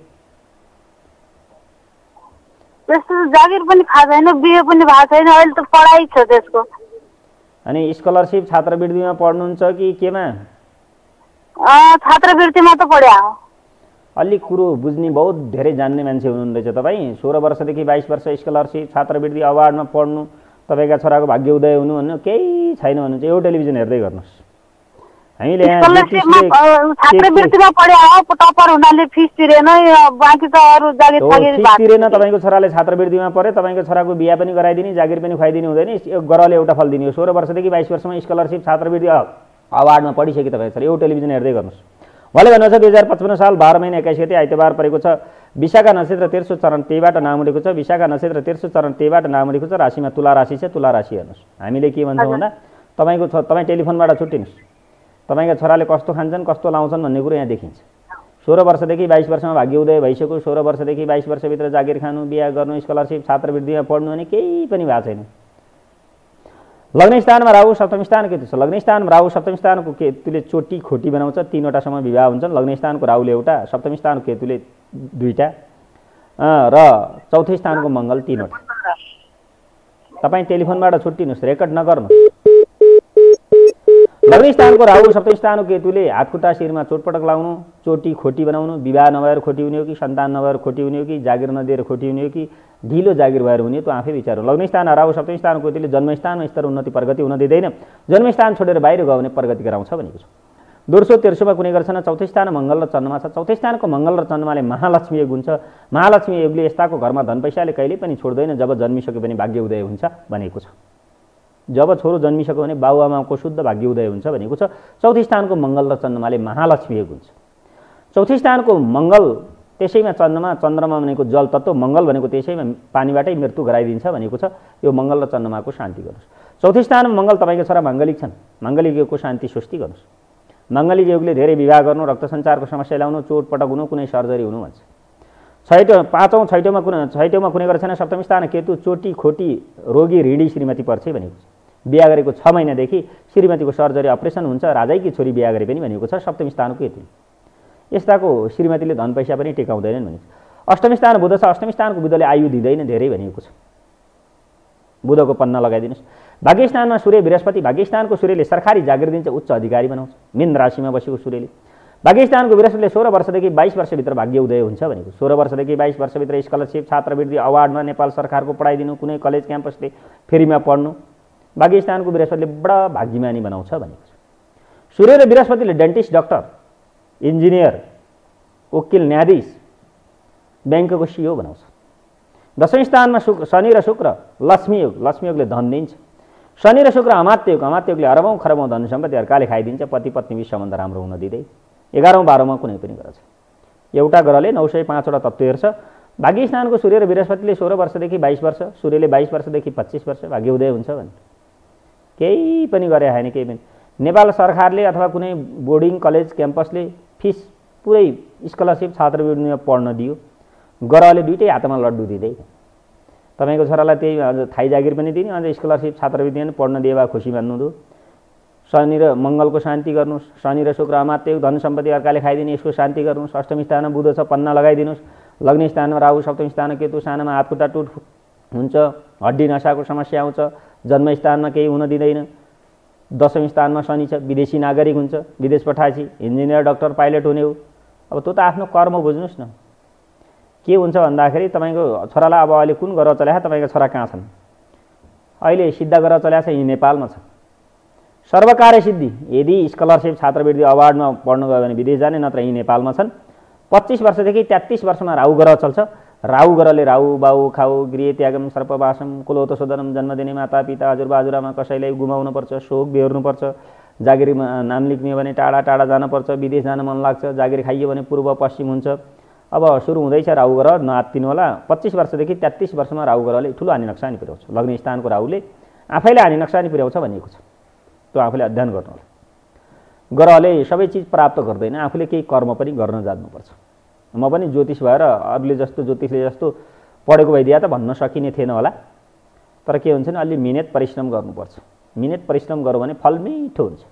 त्यस्तो जागिर पनि थाहा छैन, बिहे पनि भएको छैन, अहिले त पढाइ छ त्यसको। अनि स्कलरसिप छात्रवृत्तिमा पढ्नुहुन्छ कि केमा? छात्रवृत्तिमा त पढ्या हो। अलिक कुरो बुझ्ने बहुत धेरै जान्ने मान्छे हुनुहुँदैछ तपाईँ। 16 वर्षदेखि 22 वर्ष स्कलरसिप छात्रवृत्ति अवार्डमा पढ्नु, तपाईँका छोराको भाग्य उदय हुनु भन्नु केही छैन भन्नुहुन्छ। यो टेलिभिजन हेर्दै गर्नुहोस् हामीले यहाँ स्कलरसिपमा छात्रवृत्तिमा पढे टपर हुनाले फिस तिरेन बाँकी त अरू जागिर थागिर फिस तिरेन तपाईँको छोराले छात्रवृत्तिमा परे तपाईँको छोराको बिहा पनि गराइदिने जागिर पनि खुवाइदिनु हुँदैन गरले एउटा फल दिने हो 16 वर्षदेखि 22 वर्षमा स्कलरसिप छात्रवृत्ति अवार्डमा पढिसके तपाईँ छोरा यो टेलिभिजन हेर्दै गर्नुहोस् भले भन्नुहोस् 2055 साल 12 महिना 21 गते आइतबार परेको छ विशाखा नक्षत्र तेर्सो चरण त्यहीबाट नाम उडेको छ विशाखा नक्षत्र तेर्सो चरण त्यहीबाट नाम उडेको छ राशिमा तुला राशि छ तुला राशि हेर्नुहोस् हामीले के भन्छौँ भन्दा तपाईँ टेलिफोनबाट छुट्टिनुहोस् तपाईँका छोराले कस्तो खान्छन् कस्तो लाउँछन् भन्ने कुरो यहाँ देखिन्छ 16 वर्षदेखि 22 वर्षमा भाग्य उदय भइसक्यो 16 वर्षदेखि 22 वर्षभित्र जागिर खानु बिहा गर्नु स्कलरसिप छात्रवृत्तिमा पढ्नु भने केही पनि भएको छैन लग्न स्थानमा राहु सप्तम स्थान केतु छ लग्न स्थानमा राहु सप्तम स्थानको केतुले चोटी खोटी बनाउँछ 3वटासम्म विवाह हुन्छन् लग्न स्थानको राहुले एउटा सप्तम स्थानको केतुले 2टा र चौथो स्थानको मङ्गल 3वटा तपाईँ टेलिफोनबाट छुट्टिनुहोस् रेकर्ड नगर्नुहोस् लग्न स्थानको राहु सप्तम स्थानको केतुले हातखुट्टा शिरमा चोटपटक लाउनु चोटी खोटी बनाउनु विवाह नभएर खोटी हुने हो कि सन्तान नभएर खोटी हुने हो कि जागिर नदिएर खोटी हुने हो कि ढिलो जागिर भएर हुने त्यो आफै विचार हो लग्न स्थान राहु सप्तम स्थानको केतुले जन्मस्थानमा स्तर उन्नति प्रगति हुन दिँदैन जन्मस्थान छोडेर बाहिर गयो भने प्रगति गराउँछ भनेको छ दोस्रो तेर्सोमा कुनै गर्छन् चौथो स्थान मङ्गल र चन्द्रमा छ चौथो स्थानको मङ्गल र चन्द्रमाले महालक्ष्मी योग हुन्छ महालक्ष्मी योगले यस्ताको घरमा धन पैसाले कहिले पनि छोड्दैन जब जन्मिसक्यो भने भाग्य उदय हुन्छ भनेको छ जब छोरो जन्मिसक्यो भने बाबुआमाको शुद्ध भाग्य उदय हुन्छ भनेको छ चौथो स्थानको मङ्गल र चन्द्रमाले महालक्ष्मी योग हुन्छ चौथो स्थानको मङ्गल त्यसैमा चन्द्रमा भनेको जल तत्त्व मङ्गल भनेको त्यसैमा पानीबाटै मृत्यु गराइदिन्छ भनेको छ यो मङ्गल र चन्द्रमाको शान्ति गर्नुहोस् चौथो स्थानमा मङ्गल तपाईँको छोरा माङ्गलिक छन् माङ्गलिक योगको शान्ति सृष्टि गर्नुहोस् माङ्गलिक योगले धेरै विवाह गर्नु रक्त सञ्चारको समस्या ल्याउनु चोटपटक हुनु कुनै सर्जरी हुनु भन्छ छैटौँमा कुनै गर्छन् सप्तम स्थान केतु चोटी खोटी रोगी ऋणी श्रीमती पर्छ भनेको छ बिहा गरेको 6 महिनादेखि श्रीमतीको सर्जरी अपरेसन हुन्छ राजैकी छोरी बिहा गरे पनि भनेको छ सप्तम स्थानको केतु यस्ताको श्रीमतीले धन पैसा पनि टेकाउँदैनन् भनेको छ अष्टम स्थान बुध छ अष्टम स्थानको बुधले आयु दिँदैन धेरै भनेको छ बुधको पन्ना लगाइदिनुहोस् भाग्यस्थानमा सूर्य बृहस्पति भाग्यस्थानको सूर्यले सरकारी जागिर दिन्छ उच्च अधिकारी बनाउँछ मीन राशिमा बसेको सूर्यले भाग्यस्थानको बृहस्पतिले 16 वर्षदेखि 22 वर्षभित्र भाग्य उदय हुन्छ भनेको 16 वर्षदेखि 22 वर्षभित्र स्कलरसिप छात्रवृत्ति अवार्डमा नेपाल सरकारको पढाइदिनु कुनै कलेज क्याम्पसले फ्रीमा पढ्नु भाग्यस्थानको बृहस्पतिले बडा भाग्यमानी बनाउँछ भनेको छ सूर्य र बृहस्पतिले डेन्टिस्ट डाक्टर इन्जिनियर वकिल न्यायाधीश ब्याङ्कको सिओ बनाउँछ दशौं स्थानमा शनि र शुक्र लक्ष्मी योगले धन दिन्छ शनि र शुक्र अमात्य योगले अरबौं खरबौं धन सम्पत्ति अर्काले खाइदिन्छ पति पत्नीबीच सम्बन्ध राम्रो हुन दिँदै 11औं 12औंमा कुनै पनि ग्रह छ एउटा ग्रहले 905 वटा तत्त्व हेर्छ भाग्यस्थानको सूर्य र बृहस्पतिले 16 वर्षदेखि 22 वर्ष सूर्यले 22 वर्षदेखि 25 वर्ष भाग्य उदय हुन्छ भने केही पनि गरे हैन केही पनि नेपाल सरकारले अथवा कुनै बोर्डिङ कलेज क्याम्पसले फिस पुरै स्कलरसिप छात्रवृत्तिमा पढ्न दियो ग्रहले दुईटै हातमा लड्डु दिँदै तपाईको छोरालाई त्यही थाई जागिर पनि दिने अझ स्कलरसिप छात्रवृत्ति पनि पढ्न दिए भए खुसी मान्नु दो शनि र मङ्गलको शान्ति गर्नुस् शनि र शुक्र अमात्य धन सम्पत्ति अर्काले खाइदिने यसको शान्ति गर्नुस् अष्टम स्थानमा बुध छ पन्ना लगाइदिनुस् लग्न स्थानमा राहु सप्तम स्थानमा केतु सानामा हातखुट्टा टुट हुन्छ हड्डी नसाको समस्या आउँछ जन्म स्थानमा केही हुन दिँदैन दशम स्थानमा शनि छ विदेशी नागरिक हुन्छ विदेश पठाएपछि इन्जिनियर डाक्टर पाइलट हुने हो अब त्यो त आफ्नो कर्म बुझ्नुस् न के हुन्छ भन्दाखेरि तपाईको छोरालाई अब अहिले कुन ग्रह चल्या तपाईको छोरा कहाँ छन् अहिले सिद्ध ग्रह चल्या छ यी नेपालमा छ सर्वकार्य सिद्धि यदि स्कलरसिप छात्रवृत्ति अवार्डमा पढ्न गयो भने विदेश जाने नत्र यी नेपालमा छन् 25 वर्षदेखि 33 वर्षमा राहु ग्रह चल्छ राहु ग्रहले राहु बाउ खाउ गृह त्यागम सर्पवासम कुलोत सोदनम जन्म दिने माता पिता हजुरबा हजुरआमा कसैलाई गुमाउनु पर्छ शोक बेहोर्नु पर्छ जागिरमा नाम लेख्ने भने टाढा टाढा जान पर्छ विदेश जान मन लाग्छ जागिर खाइयो भने पूर्व पश्चिम हुन्छ अब सुरु हुँदैछ राहु ग्रह नआत्तिनु होला 25 वर्षदेखि 33 वर्षमा राहु ग्रहले ठुलो हानि नक्सानी पुर्याउँछ लग्न स्थानको राहुले आफैले हानि नक्सानी पुर्याउँछ भनेको छ त्यो आफूले अध्ययन गर्नु होला ग्रहले सबै चिज प्राप्त गर्दैन आफूले केही कर्म पनि गर्न जान्नुपर्छ म पनि ज्योतिष भएर अरूले जस्तो ज्योतिषले जस्तो पढेको भइदिया त भन्न सकिने थिएन होला तर के हुन्छ नि अलि मिहिनेत परिश्रम गर्नुपर्छ मिहिनेत परिश्रम गरौँ भने फल मिठो हुन्छ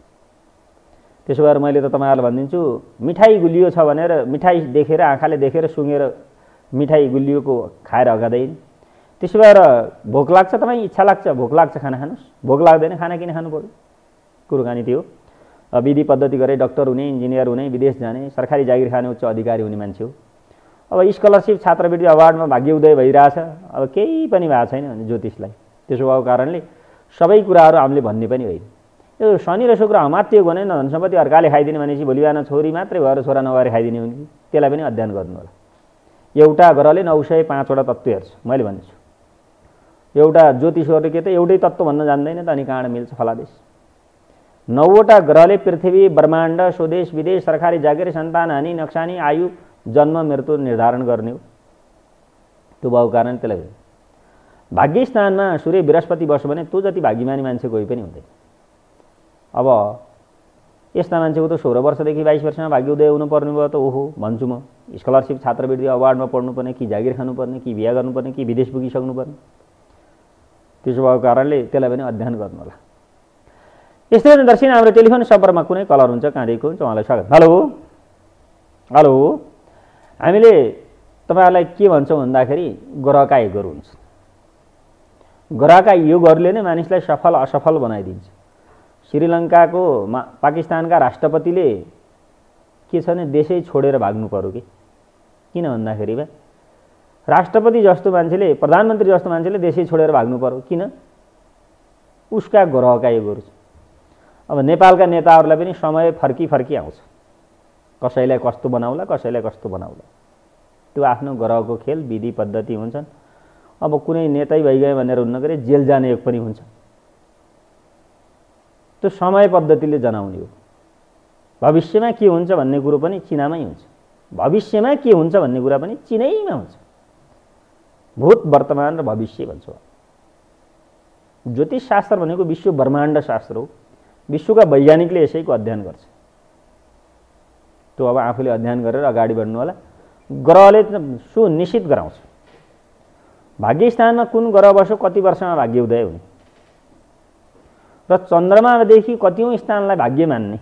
त्यसो भएर मैले त तपाईहरुलाई भनिदिन्छु मिठाई गुलियो छ भनेर मिठाई देखेर आँखाले देखेर सुँगेर मिठाई गुलियोको खाएर अगादैन त्यसो भएर भोक लाग्छ तपाई इच्छा लाग्छ भोक लाग्छ खाना खानुस् भोक लाग्दैन खाना किन खानु पर्यो कुराकानी थियो विधि पद्धति गरे डाक्टर हुने इन्जिनियर हुने विदेश जाने सरकारी जागिर खाने उच्च अधिकारी हुने मान्छे हो अब स्कलरसिप छात्रवृत्ति अवार्डमा भाग्य उदय भइरहेछ अब केही पनि भएको छैन भने ज्योतिषलाई त्यसो भएको कारणले सबै कुराहरू हामीले भन्ने पनि होइन यो शनि र शुक्र अमात्य भने न धन सम्पत्ति अर्काले खाइदिने भनेपछि भोलि बिहान छोरी मात्रै भएर छोरा नभएर खाइदिने हुने, त्यसलाई पनि अध्ययन गर्नु होला। एउटा ग्रहले 905वटा तत्त्व हेर्छ, मैले भन्छु। एउटा ज्योतिषहरूले के त एउटै तत्त्व भन्न जान्दैन त, अनि कहाँ मिल्छ फलादेश। 9वटा ग्रहले पृथ्वी, ब्रह्माण्ड, स्वदेश विदेश, सरकारी जागिर, सन्तान हानि, नक्सानी, आयु, जन्म मृत्यु निर्धारण गर्ने हो। त्यो भएको कारण त्यसलाई भाग्य स्थानमा सूर्य बृहस्पति बस्यो भने त्यो जति भाग्यमानी मान्छे कोही पनि हुँदैन। अब यस्ता मान्छेको त 16 वर्षदेखि 22 वर्षमा भाग्य उदय हुनुपर्ने भयो त ओहो भन्छु म। स्कलरसिप, छात्रवृत्ति, अवार्डमा पढ्नुपर्ने कि जागिर खानुपर्ने कि बिहा गर्नुपर्ने कि विदेश पुगिसक्नुपर्ने, त्यसो भएको कारणले त्यसलाई पनि अध्ययन गर्नु होला। यस्तै भने दर्शक हाम्रो टेलिफोन सम्पर्कमा कुनै कलर हुन्छ, कहाँदेखि हुन्छ, उहाँलाई स्वागत। हेलो हेलो, हामीले तपाईँहरूलाई के भन्छौँ भन्दाखेरि ग्रहका योगहरू हुन्छ। ग्रहका योगहरूले नै मानिसलाई सफल असफल बनाइदिन्छ। श्रीलङ्काको पाकिस्तानका राष्ट्रपतिले के छ भने देशै छोडेर भाग्नु पर्यो कि, किन भन्दाखेरि बा राष्ट्रपति जस्तो मान्छेले, प्रधानमन्त्री जस्तो मान्छेले देशै छोडेर भाग्नु पर्यो, किन? उसका ग्रहका योगहरू छ। अब नेपालका नेताहरूलाई पनि समय फर्की फर्की आउँछ, कसैलाई कस्तो बनाउला, कसैलाई कस्तो बनाउला, त्यो आफ्नो ग्रहको खेल विधि पद्धति हुन्छन्। अब कुनै नेतै भइगए भनेर हुन्न गरे जेल जाने योग पनि हुन्छ, त्यो समय पद्धतिले जनाउने हो। भविष्यमा के हुन्छ भन्ने कुरो पनि चिनामै हुन्छ, भविष्यमा के हुन्छ भन्ने कुरा पनि चिनैमा हुन्छ। भूत, वर्तमान र भविष्य भन्छ। ज्योतिष शास्त्र भनेको विश्व ब्रह्माण्ड शास्त्र हो। विश्वका वैज्ञानिकले यसैको अध्ययन गर्छ। त्यो अब आफूले अध्ययन गरेर अगाडि बढ्नु होला। ग्रहले सुनिश्चित गराउँछ भाग्य स्थानमा कुन ग्रह बस्यो, कति वर्षमा भाग्य उदय हुने, र चन्द्रमादेखि कतिौं स्थानलाई भाग्य मान्ने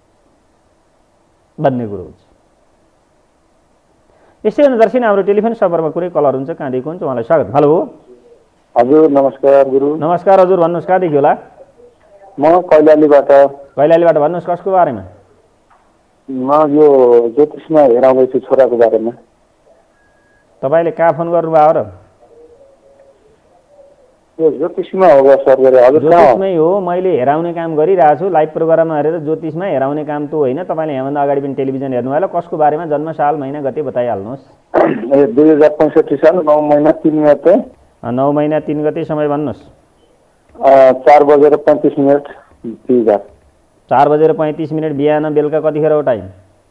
भन्ने कुरो हुन्छ। यसै भने दर्शक हाम्रो टेलिफोन सम्पर्कमा कुनै कलर हुन्छ, कहाँदेखि हुन्छ, उहाँलाई स्वागत। हेलो हजुर, नमस्कार गुरु। नमस्कार हजुर, भन्नुहोस् कहाँदेखि होला? म कैलालीबाट। कैलालीबाट, भन्नुहोस् कसको बारेमा? म यो ज्योतिषमा हेराउँदैछु छोराको बारेमा। तपाईँले कहाँ फोन गर्नुभयो र? यो ज्योतिषमा हो सर? ज्योतिषमै हो। मैले हेराउने काम गरिरहेको छु, लाइभ प्रोग्राममा हेरेर। ज्योतिषमा हेराउने काम त होइन। तपाईँले यहाँभन्दा अगाडि पनि टेलिभिजन हेर्नु होला। कसको बारेमा? जन्म साल महिना गते बताइहाल्नुहोस्। 2065 साल 9 महिना 3 गते। 9 महिना 3 गते। समय भन्नुहोस्। 4:35 बिहिबार। 4:35 बिहान। बेलुका कतिखेर हो टाइम?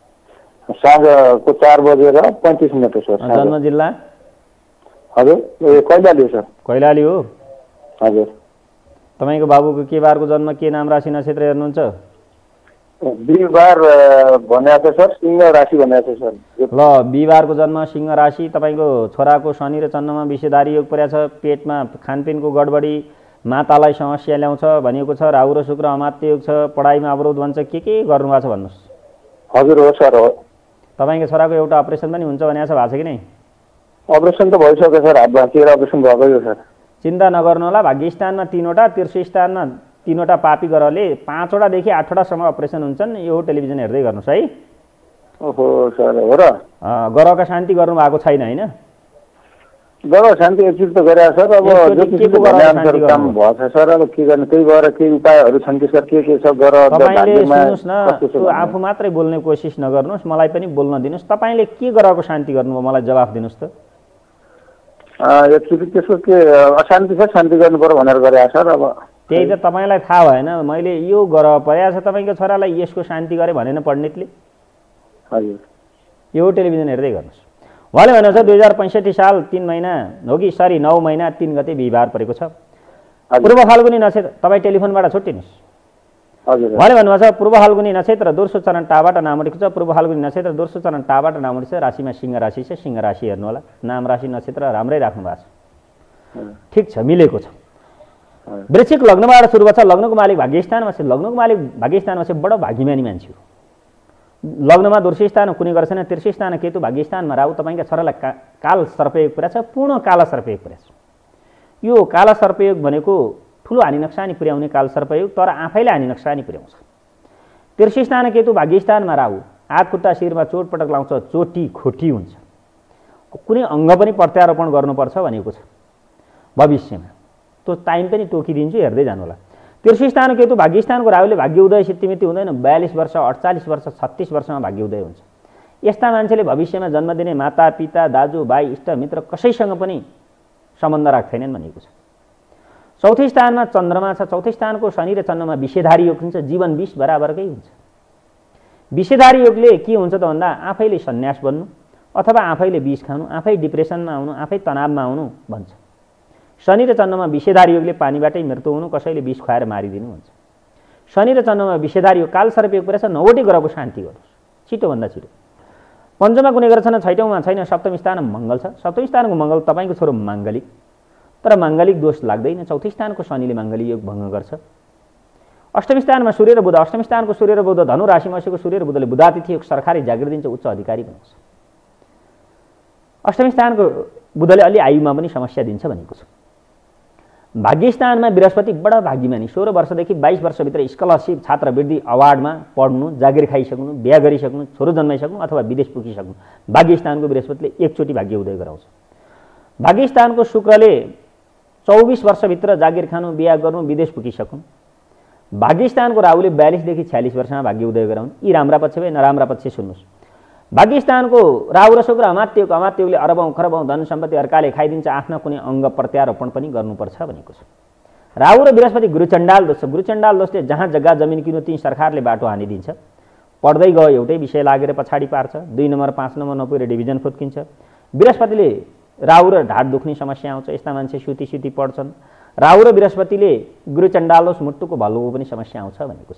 साँझको 4:35 सर। जन्म जिल्ला? हजुर, कैलाली सर। कैलाली हो? हजुर। तपाईँको बाबुको के बारको जन्म, के नाम, राशि, नक्षत्र हेर्नुहुन्छ? बिहिबार भनेको छ सर, सिंह राशि भनेको छ सर। ल, बिहिबारको जन्म, सिंह राशि। तपाईँको छोराको शनि र चन्द्रमा विषयधारी योग परेको छ। पेटमा खानपिनको गडबडी, मातालाई समस्या ल्याउँछ भनेको छ। राहु र शुक्र अमात्य योग छ। पढाइमा अवरोध भन्छ। के गर्नुभएको छ भन्नुहोस्? हजुर हो सर, हो। तपाईँको छोराको एउटा अपरेसन पनि हुन्छ भनेको छ, भएको छ कि नै? अपरेसन त भइसक्यो सर, हात भाँचिएर अपरेसन भएको हो सर। चिन्ता नगर्नु होला। भाग्य स्थानमा 3वटा, तीर्थ स्थानमा 3वटा पापी ग्रहले 5वटादेखि 8वटासम्म अपरेसन हुन्छन्। यो टेलिभिजन हेर्दै गर्नुहोस् है। ओहो सर, हो र? ग्रहका शान्ति गर्नु भएको छैन होइन? ग्रह शान्ति एकचोटि त गरे सर। अब ज्योतिषीले भने अनुसार काम भएछ सर। अब के गर्ने, त्यही भएर केही उपायहरू छन् कि सर? के छ ग्रह? तपाईँले सुन्नुहोस् न, आफू मात्रै बोल्ने कोसिस नगर्नुहोस्, मलाई पनि बोल्न दिनुहोस्। तपाईँले के ग्रहको शान्ति गर्नुभयो मलाई जवाफ दिनुहोस् त। एकचोटि त्यसको के अशान्ति छ, शान्ति गर्नु पर्यो भनेर गरे सर। अब त्यही त तपाईँलाई थाहा भएन। मैले यो ग्रह परेको छ, तपाईँको छोरालाई यसको शान्ति गरेँ भनेन पण्डितले? हजुर, यो टेलिभिजन हेर्दै गर्नुहोस्। उहाँले भनेको छ 2065 साल 3 महिना हो कि 9 महिना 3 गते बिहिबार परेको छ। पूर्व फाल्गुनी नक्षत्र। तपाईँ टेलिफोनबाट छुट्टिनुहोस्। उहाँले भन्नुभएको छ पूर्व फाल्गुनी नक्षत्र दोस्रो चरण टाबाट नाम उठेको छ। पूर्व फाल्गुनी नक्षत्र दोस्रो चरण टाबाट नाम उठेको छ। राशिमा सिंह राशि छ। सिंह राशि हेर्नु होला। नाम, राशि, नक्षत्र राम्रै राख्नु भएको छ। ठिक छ, मिलेको छ। वृश्चिक लग्नबाट सुरु भएको छ। लग्नको मालिक भाग्यस्थानमा छ। लग्नको मालिक भाग्यस्थानमा छ, बडो भाग्यमानी मान्छे हो। लग्नमा दोस्रो स्थान कुनै गर्छ न, तेस्रो स्थान केतु, भाग्यस्थानमा राहु। तपाईँका छोरालाई काल सर्पयोग पुर्याएको छ, पूर्ण काला सर्पयोग पुर्याएको छ। यो काला सर्पयोग भनेको ठुलो हानि नक्सानी पुर्याउने काल सर्पयोग, तर आफैले हानि नक्सानी पुर्याउँछ। तेस्रो स्थान केतु, भाग्यस्थानमा राहु। हात खुट्टा शिरमा चोटपटक लाउँछ, चोटी खोटी हुन्छ। कुनै अङ्ग पनि प्रत्यारोपण गर्नुपर्छ भनेको छ भविष्यमा। त्यो टाइम पनि तोकिदिन्छु, हेर्दै जानु होला। तेस्रो स्थान केतु भाग्यस्थानको राहुले भाग्य उदय सिद्धिमिति हुँदैन। 42 वर्ष 48 वर्ष 36 वर्षमा भाग्य उदय हुन्छ। यस्ता मान्छेले भविष्यमा जन्म दिने माता पिता दाजु भाइ इष्टमित्र कसैसँग पनि सम्बन्ध राख्दैनन् भनेको छ। चौथो स्थानमा चन्द्रमा छ। चौथो स्थानको शनि र चन्द्रमा विषयधारी योग हुन्छ। जीवन विष बराबरकै हुन्छ। विषयधारी योगले के हुन्छ त भन्दा आफैले सन्यास बन्नु अथवा आफैले विष खानु, आफै डिप्रेसनमा आउनु, आफै तनावमा आउनु भन्छ। शनि र चन्द्रमा विषयधारी योगले पानीबाटै मृत्यु हुनु, कसैले विष खुवाएर मारिदिनु भन्छ। शनि र चन्द्रमा विषयधारी योग कालसर्प योग परेछ। 9वटै ग्रहको शान्ति गर्नुहोस् छिटोभन्दा छिटो। पञ्चममा कुनै ग्रह छैन, छैटौँमा छैन, सप्तम स्थानमा मङ्गल छ। सप्तम स्थानको मङ्गल तपाईँको छोरो माङ्गलिक, तर माङ्गलिक दोष लाग्दैन। चौथो स्थानको शनिले माङ्गलिक योग भङ्ग गर्छ। अष्टम स्थानमा सूर्य र बुध। अष्टम स्थानको सूर्य र बुध धनु राशिमा बसेको सूर्य र बुधले बुधातिथि योग सरकारी जागिर दिन्छ, उच्च अधिकारी बनाउँछ। अष्टम स्थानको बुधले अलि आयुमा पनि समस्या दिन्छ भनेको छ। भाग्यस्थानमा बृहस्पति बडा भाग्यमानी। 16 वर्षदेखि 22 वर्षभित्र स्कलरसिप, छात्रवृत्ति, अवार्डमा पढ्नु, जागिर खाइसक्नु, बिहा गरिसक्नु, छोरो जन्माइसक्नु अथवा विदेश पुगिसक्नु। भाग्यस्थानको बृहस्पतिले एकचोटि भाग्य उदय गराउँछ। भाग्यस्थानको शुक्रले 24 वर्षभित्र जागिर खानु, बिहा गर्नु, विदेश पुगिसक्नु। भाग्यस्थानको राहुले 42 देखि 46 वर्षमा भाग्य उदय गराउनु। यी राम्रा पक्ष भए, नराम्रा पक्ष सुन्नुहोस्। भाग्यस्थानको राहु र शुक्र अमात्ययोग। अमात्ययोगले अरबौं खरबौं धन सम्पत्ति अर्काले खाइदिन्छ। आफ्ना कुनै अङ्ग प्रत्यारोपण पनि गर्नुपर्छ भनेको छ। राहु र बृहस्पति गुरुचण्डाल दोष। गुरुचण्डाल दोषले जहाँ जग्गा जमिन किन्नु त्यहीँ सरकारले बाटो हानिदिन्छ। पढ्दै गयो एउटै विषय लागेर पछाडि पार्छ। 2 नम्बर 5 नम्बर नपुगेर डिभिजन फुत्किन्छ। बृहस्पतिले राहु र ढाड दुख्ने समस्या आउँछ। यस्ता मान्छे सुती पढ्छन्। राहु र बृहस्पतिले गुरुचण्डाल दोष मुटुको भल्लोको पनि समस्या आउँछ भनेको छ।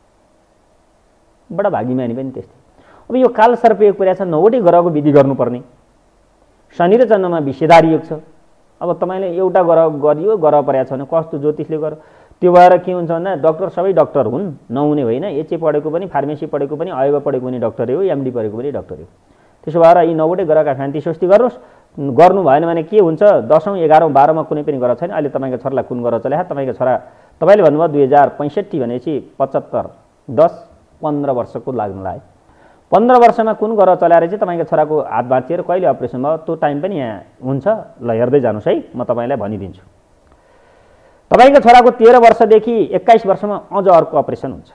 बडा भाग्यमानी पनि त्यस्तै। अब यो काल सर्प योग परेको छ। 9वटै ग्रहको विधि गर्नुपर्ने। शनि र चन्द्रमा विषयधारी योग छ। अब तपाईँले एउटा ग्रह गरियो, ग्रह परेको छ भने कस्तो ज्योतिषले गर्यो। त्यो भएर के हुन्छ भन्दा डक्टर सबै डक्टर हुन्, नहुने होइन। एचए पढेको पनि, फार्मेसी पढेको पनि, आयोग पढेको पनि डक्टरै हो, एमडी पढेको पनि डक्टरै हो। त्यसो भएर यी 9वटै ग्रहका शान्ति सृष्टि गर्नुहोस्। गर्नु भएन भने के हुन्छ, 10औं 11औं 12औं कुनै पनि ग्रह छैन। अहिले तपाईँको छोरालाई कुन ग्रह चल्या? तपाईँको छोरा तपाईँले भन्नुभयो 2065 भनेपछि 75 10 15 वर्षको लाग्न लाग्यो। 15 वर्षमा कुन ग्रह चलाएर चाहिँ तपाईँको छोराको हात भाँचिएर कहिले अपरेसन भयो त्यो टाइम पनि यहाँ हुन्छ। ल हेर्दै जानुहोस् है, म तपाईँलाई भनिदिन्छु। तपाईँको छोराको 13 वर्षदेखि 21 वर्षमा अझ अर्को अपरेसन हुन्छ।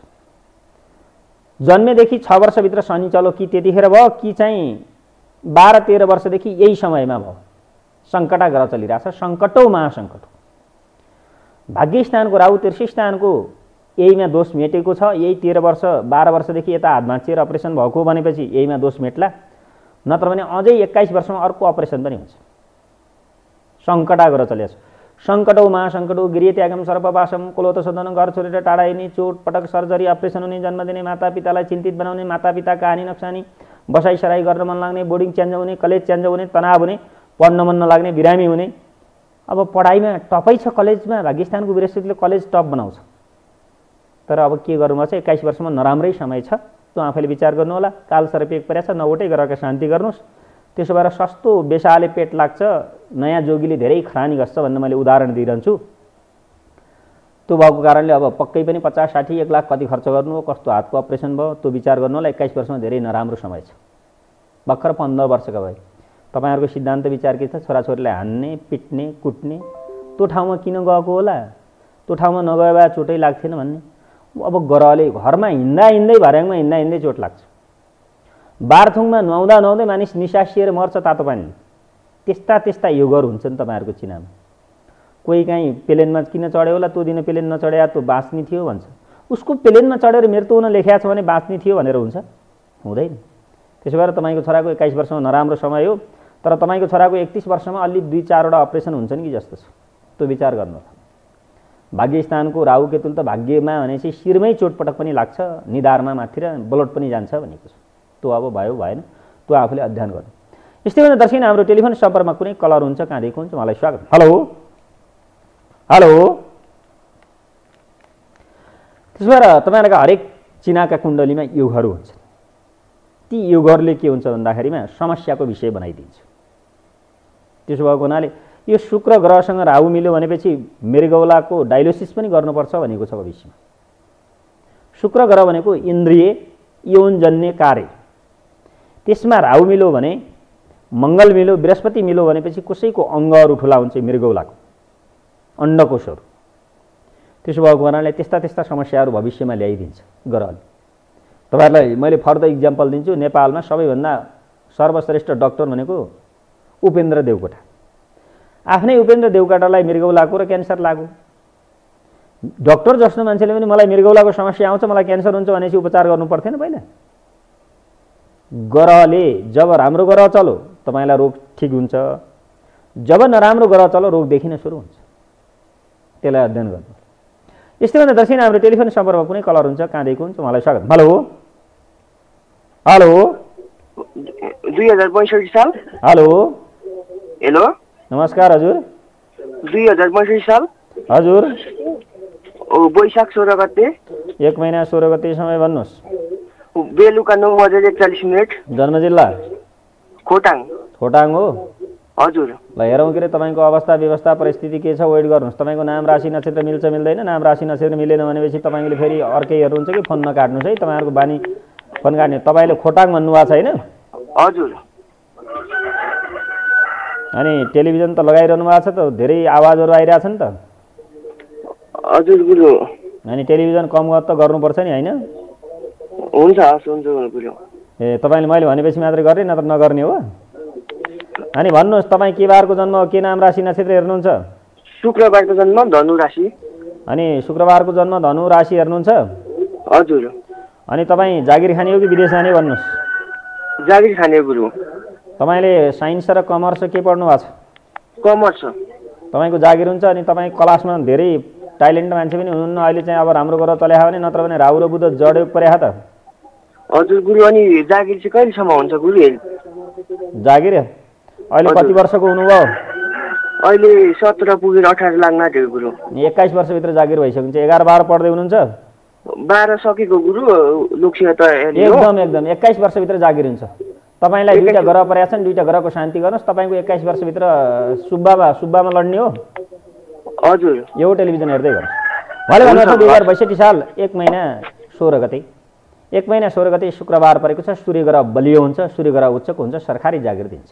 जन्मेदेखि 6 वर्षभित्र शनि चलो कि त्यतिखेर भयो कि चाहिँ 12-13 वर्षदेखि यही समयमा भयो। सङ्कटा ग्रह चलिरहेछ। सङ्कटौ महासङ्कट। भाग्यस्थानको राहु तेस्रो स्थानको यहीमा दोष मेटेको छ। यही 13 वर्ष 12 वर्षदेखि यता हात भाँचिएर अपरेसन भएको भनेपछि यहीमा दोष मेट्ला। नत्र भने अझै 21 वर्षमा अर्को अपरेसन पनि हुन्छ। सङ्कटा ग्रह चलेछ। सङ्कटौ महासङ्कटौ गृहत्यागम सर्पवासम। कुलोत सदन, घर छोडेर टाढा हिँड्ने, चोट पटक, सर्जरी, अपरेसन हुने, जन्म दिने, मातापितालाई चिन्तित बनाउने, मातापिताका हानि नोक्सानी, बसाइसराई गर्न मन लाग्ने, बोर्डिङ चेन्ज हुने, कलेज चेन्ज हुने, तनाव हुने, पढ्न मन नलाग्ने, बिरामी हुने। अब पढाइमा टपै छ कलेजमा, भाग्यस्थानको बृहस्पतिले कलेज टप बनाउँछ। तर अब के गर्नुपर्छ, 21 वर्षमा नराम्रै समय छ। त्यो आफैले विचार गर्नु होला। काल सर्प योग परेछ। 9वटै ग्रहका शान्ति गर्नुहोस्। त्यसो भएर सस्तो बेसाले पेट लाग्छ, नयाँ जोगीले धेरै खरानी गर्छ भन्ने मैले उदाहरण दिइरहन्छु। त्यो भएको कारणले अब पक्कै पनि 50 60 1 लाख कति खर्च गर्नु हो, कस्तो हातको अपरेसन भयो त्यो विचार गर्नु होला। 21 वर्षमा धेरै नराम्रो समय छ। भर्खर 15 वर्षका भए तपाईँहरूको सिद्धान्त विचार के छ? छोराछोरीलाई हान्ने, पिट्ने, कुट्ने। त्यो ठाउँमा किन गएको होला? त्यो ठाउँमा नगए भए चोटै लाग्थेन भन्ने। अब ग्रहले घरमा हिँड्दै भर्याङमा हिँड्दै चोट लाग्छ। बारथुङमा नुहाउँदै मानिस निसासिएर मर्छ तातो पानीले। त्यस्ता योगहरू हुन्छन् तपाईँहरूको चिनामा। कोही काहीँ प्लेनमा किन चढ्यो होला, त्यो दिन प्लेन नचढ्या त्यो बाँच्ने थियो भन्छ। उसको प्लेनमा चढेर मृत्यु हुन लेखेको छ भने बाँच्ने थियो भनेर हुन्छ? हुँदैन। त्यसो भएर तपाईँको छोराको 21 वर्षमा नराम्रो समय हो। तर तपाईँको छोराको 31 वर्षमा अलि 2-4 वटा अपरेसन हुन्छन् कि जस्तो छ। त्यो विचार गर्नु होला। भाग्यस्थानको राहु केतुले त भाग्यमा भनेपछि शिरमै चोटपटक पनि लाग्छ, निधारमा माथि र ब्लड पनि जान्छ भनेको छ। त्यो अब भयो भएन, त्यो आफूले अध्ययन गर्नु। यस्तै भने दर्शक हाम्रो टेलिफोन सम्पर्कमा कुनै कलर हुन्छ, कहाँदेखि हुन्छ, मलाई स्वागत। Hello hello. त्यसो भएर तपाईँहरूका हरेक चिनाका कुण्डलीमा योगहरू हुन्छन्। ती योगहरूले के हुन्छ भन्दाखेरिमा समस्याको विषय बनाइदिन्छ। त्यसो भएको हुनाले यो शुक्र ग्रहसँग राहु मिल्यो भनेपछि मृगौलाको डायलिसिस पनि गर्नुपर्छ भनेको छ भविष्यमा। शुक्र ग्रह भनेको इन्द्रिय यौनजन्य कार्य। त्यसमा राहु मिल्यो भने, मङ्गल मिल्यो, बृहस्पति मिल्यो भनेपछि कसैको अङ्गहरू ठुला हुन्छ। मृगौलाको अण्डकोशहरू त्यसो भएको हुनाले त्यस्ता त्यस्ता समस्याहरू भविष्यमा ल्याइदिन्छ ग्रहले। तपाईहरुलाई मैले फर्दर इक्जाम्पल दिन्छु। नेपालमा सबैभन्दा सर्वश्रेष्ठ डाक्टर भनेको उपेन्द्र देवकोटा। आफ्नै उपेन्द्र देवकोटालाई मृगौलाको र क्यान्सर लाग्यो। डाक्टर जस्तो मान्छेले पनि मलाई मृगौलाको समस्या आउँछ, मलाई क्यान्सर हुन्छ भनेपछि उपचार गर्नु पर्थेन पहिला? ग्रहले जब राम्रो ग्रह चलो तपाईलाई रोग ठीक हुन्छ, जब नराम्रो ग्रह चलो रोग देखिन सुरु हुन्छ। त्यसलाई अध्ययन गर्नु। यस्तै भन्दा दर्शक हाम्रो टेलिफोन सम्पर्कमा कुनै कलर हुन्छ, कहाँदेखि हुन्छ, उहाँलाई स्वागत। हेलो हेलो 2065 साल। हेलो हेलो नमस्कार हजुर। 2065 साल हजुर। वैशाख 16 गते 1 महिना 16 गते समय भन्नुहोस्। बेलुका 9:41। जन्म जिल्ला खोटाङ। खोटाङ हो हजुर। ल हेरौँ के रे तपाईँको अवस्था व्यवस्था परिस्थिति के छ, वेट गर्नुहोस्। तपाईँको नाम राशि नक्षत्र मिल्छ मिल्दैन? नाम राशि नक्षत्र मिलेन भनेपछि तपाईँले फेरि अर्कै हेर्नुहुन्छ कि फोन नकाट्नुहोस् है। तपाईँहरूको बानी फोन काट्ने। तपाईँले खोटाङ भन्नुभएको छ होइन? हजुर। अनि टेलिभिजन त लगाइरहनु भएको छ त, धेरै आवाजहरू आइरहेछ नि त। हजुर गुरु। अनि टेलिभिजन कम त गर्नुपर्छ नि होइन? हुन्छ हस्, हुन्छ गुरु। ए तपाईँले मैले भनेपछि मात्रै गर्ने, नत्र नगर्ने हो? अनि भन्नुहोस् तपाईँ के बारको जन्म हो, के नाम राशि नक्षत्र हेर्नुहुन्छ? शुक्रबारको जन्म, धनु राशि। अनि शुक्रबारको जन्म, धनु राशि हेर्नुहुन्छ? हजुर। अनि तपाईँ जागिर खाने हो कि विदेश जाने भन्नुहोस्? जागिर खाने गुरु। तपाईँले साइन्स र कमर्स के पढ्नु भएको छ? कमर्स। तपाईँको जागिर हुन्छ। अनि तपाईँ क्लासमा धेरै ट्यालेन्ट मान्छे पनि हुनुहुन्न। अहिले चाहिँ अब राम्रो गरेर चल्या भने, नत्र भने राहु र बुध जडयोग परेको त। हजुर गुरु। अनि जागिर चाहिँ कहिलेसम्म हुन्छ गुरु? जागिर अहिले कति वर्षको हुनुभयो? अहिले 17 पुगेर 18 लाग्न आँट्यो गुरु। 21 वर्षभित्र जागिर भइसक्नुहुन्छ। 11-12 पढ्दै हुनुहुन्छ? 12 सकेको गुरु। लोकसेवा त एकदम एकदम 21 वर्षभित्र जागिर हुन्छ। तपाईँलाई 2टा ग्रह परेका छन्, 2टा ग्रहको शान्ति गर्नुहोस्। तपाईँको 21 वर्षभित्र सुब्बामा लड्ने हो। हजुर। यो टेलिभिजन हेर्दै गर्नुहोस्। उहाँले भन्नुहुन्छ 2062 साल 1 महिना 16 गते 1 महिना 16 गते शुक्रबार परेको छ। सूर्य ग्रह बलियो हुन्छ, सूर्य ग्रह उच्चको हुन्छ, सरकारी जागिर दिन्छ।